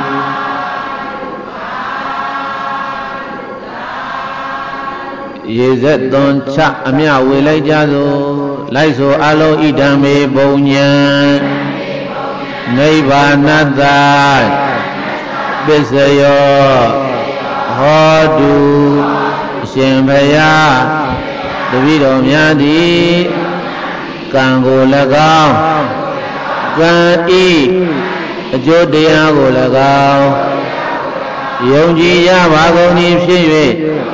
ရေဇက်သွန်ချအမြဝေလိုက်ကြသို့လိုက်ဆိုအလုံးဣဒံမေပုံညာနိဗ္ဗာနတ္တပစ္စယောဟောတုအရှင်ဘုရားတပည့်တော်များသည်ကံကို၎င်းကံဤအကျိုးတရားကို၎င်းယုံကြည်ရပါကုန်သည်ဖြစ်၍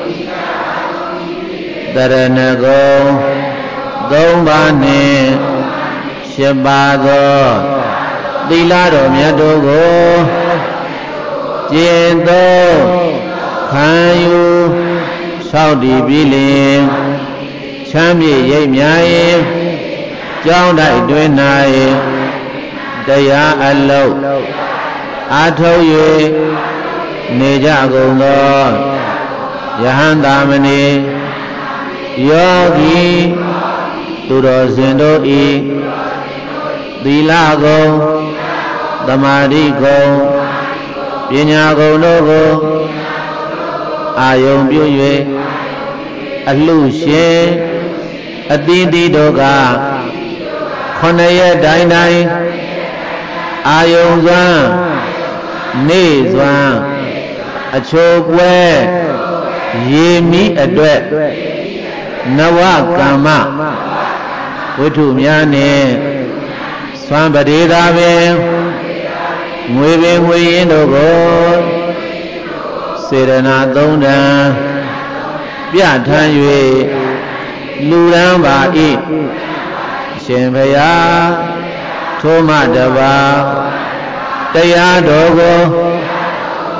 တရဏဂုံသုံးပါးနှင့်ရှစ်ပါးသောသီလတော်မြတ်တို့ကိုကျင့်သုံးခံယူဆောက်တည်ပြီးလျှင်ချမ်းမြေ့ရိပ်များ၏ကြောင်းတိုက်တွင်၌တရားအလုပ်အားထုတ်၍နေကြကုန်သောယဟန်တာမဏေယောဂီသူတော်စင်တို့ဤသီလဂုံသမာဓိဂုံပညာဂုံတို့ကိုအာယုံပြု၍အလှရှင်အတိတိတို့ကခொနရက်တိုင်းတိုင်းအာယုံစွမ်းနေစွမ်းအချိုပွဲရေမိအတွက်နဝကမ္မဝိထုများနှင့်စွမ်းပဒေသာပင်ငွေပင်ငွေရင်းတို့ကိုစေရနာသုံးတန်ပြဋ္ဌာန်း၍လူရန်ပါ၏ရှင်ဘုရားထိုမှတပါတရားတော်ကို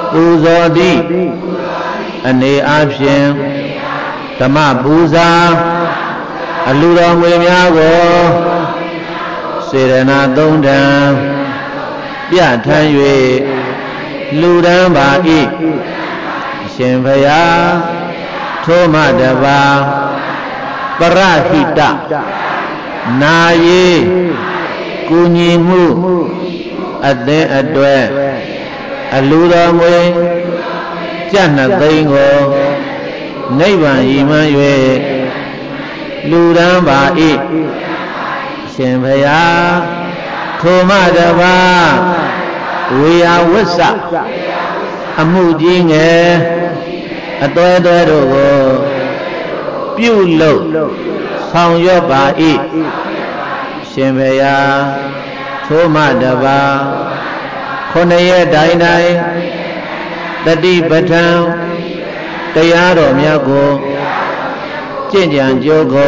Uzodi Ane Apshin Tama Buza Alura Mwemyago Serena Dondan Bia Tanyue Ludan Ba'i Shenvaya Thoma Dava Parahita Naye Kunyimu Ade Adwe Alura Mwe Jana Daingo Naivan Imanwe Ludan Ba'i Shenvaya Thoma Dava Weya Wasa Amujinge Atoe Dogo Pulo Song Yobai Shenvaya Thoma Dava Konaye Dainai Tadi Batan Tayaro Myago Jinjan Jogo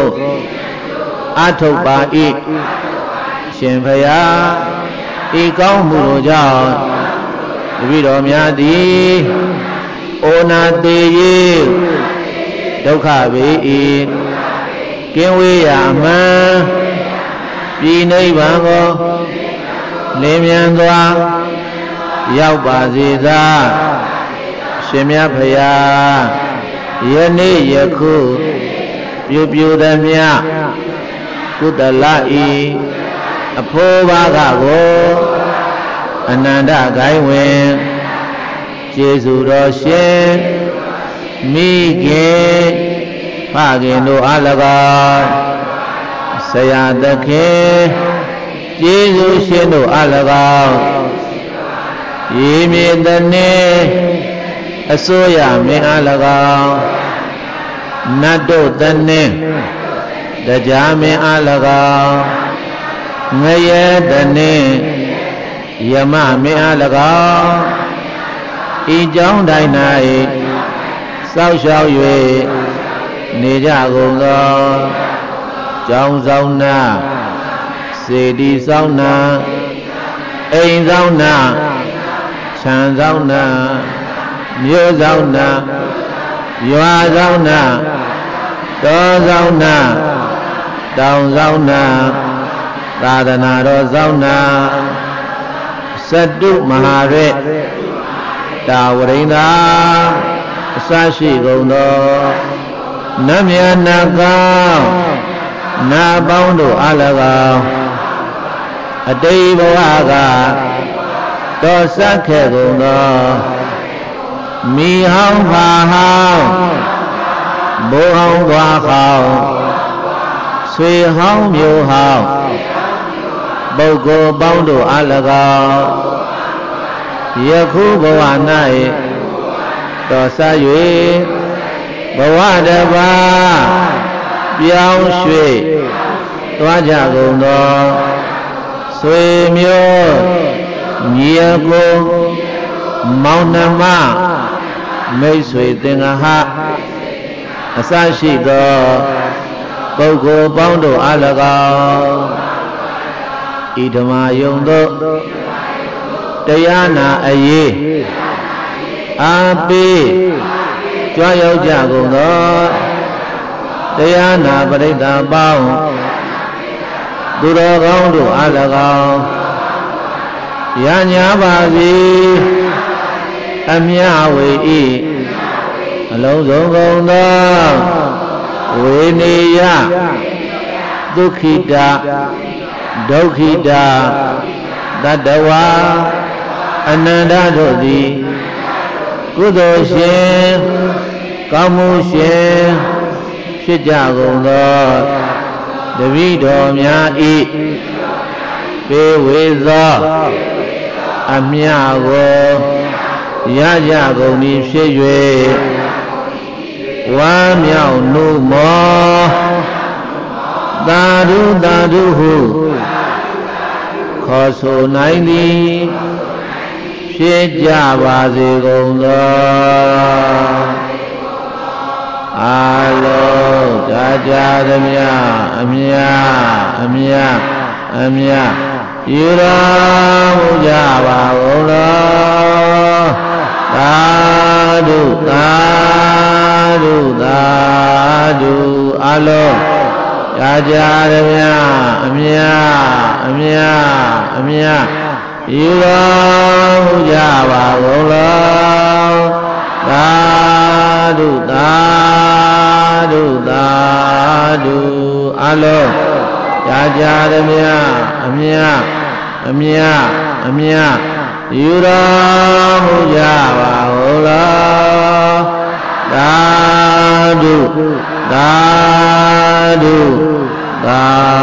Atobai Shenvaya Ikao Muroja Vido Myadi Ona Deyi Dokha Vei Kinwe Yaman Pinay Bango Limyan Dwa Yaupa Ziza Shemya Phaya Yeni Yaku Pyu Pyu Damya Kudalai Apho Bagago Ananda Gaiwen Jesu Roshin Mige Pagino Alaga Sayadake Jesu Shino Alaga Yimi Dane Asoya Me Alaga Nado Dane Dajame Alaga Ngaye Dane Yama Me Alaga Ijong Dainai Sao Sao Yue Nija Gongo Jong Zauna Sedi Zauna Ein Zauna Chan Zauna Myo Zauna Yua Zauna Do Zauna Down Zauna Radana Do Zauna Sadu Mahare Tawarina Sashi Gondo Namya Naga Nabondo Alaga Adevaga Dosake Gondo Mi Hong Pa Hong Bo Hong Dwa Hong Sui Hong Myo Hong Bogo Bondo Alaga Yaku Bawanai Dosa Yue Bawadava Biao Shui Twaja Gondo Sui Myo Nyaku Maunama Mei Sui Tingaha Asashi Go Bogo Bondo Alaga Idama Yondo Dayana Aye Api Joyo Jagondo Dayana Parita Bao Duro Gondo Alaga Yanya Bazi Amya Wei Alonso Gondo Winiya Dukhita Dokhita Dadawa Ananda Dodi Kudoshin Kamushin Shijagondo Davido Myai Peweza Amyago Yajagoni Shijwe Wamyao Numo Dadu Dadu Hu Koso Naini Shijabazi Gondo Alo Jajadamya Amya Amya Amya Yura Mujaba Gondo 家的面面面面，一个不家吧够了，大度大度大度，阿罗家家的面面面面，一个不家吧够了，大度大度大。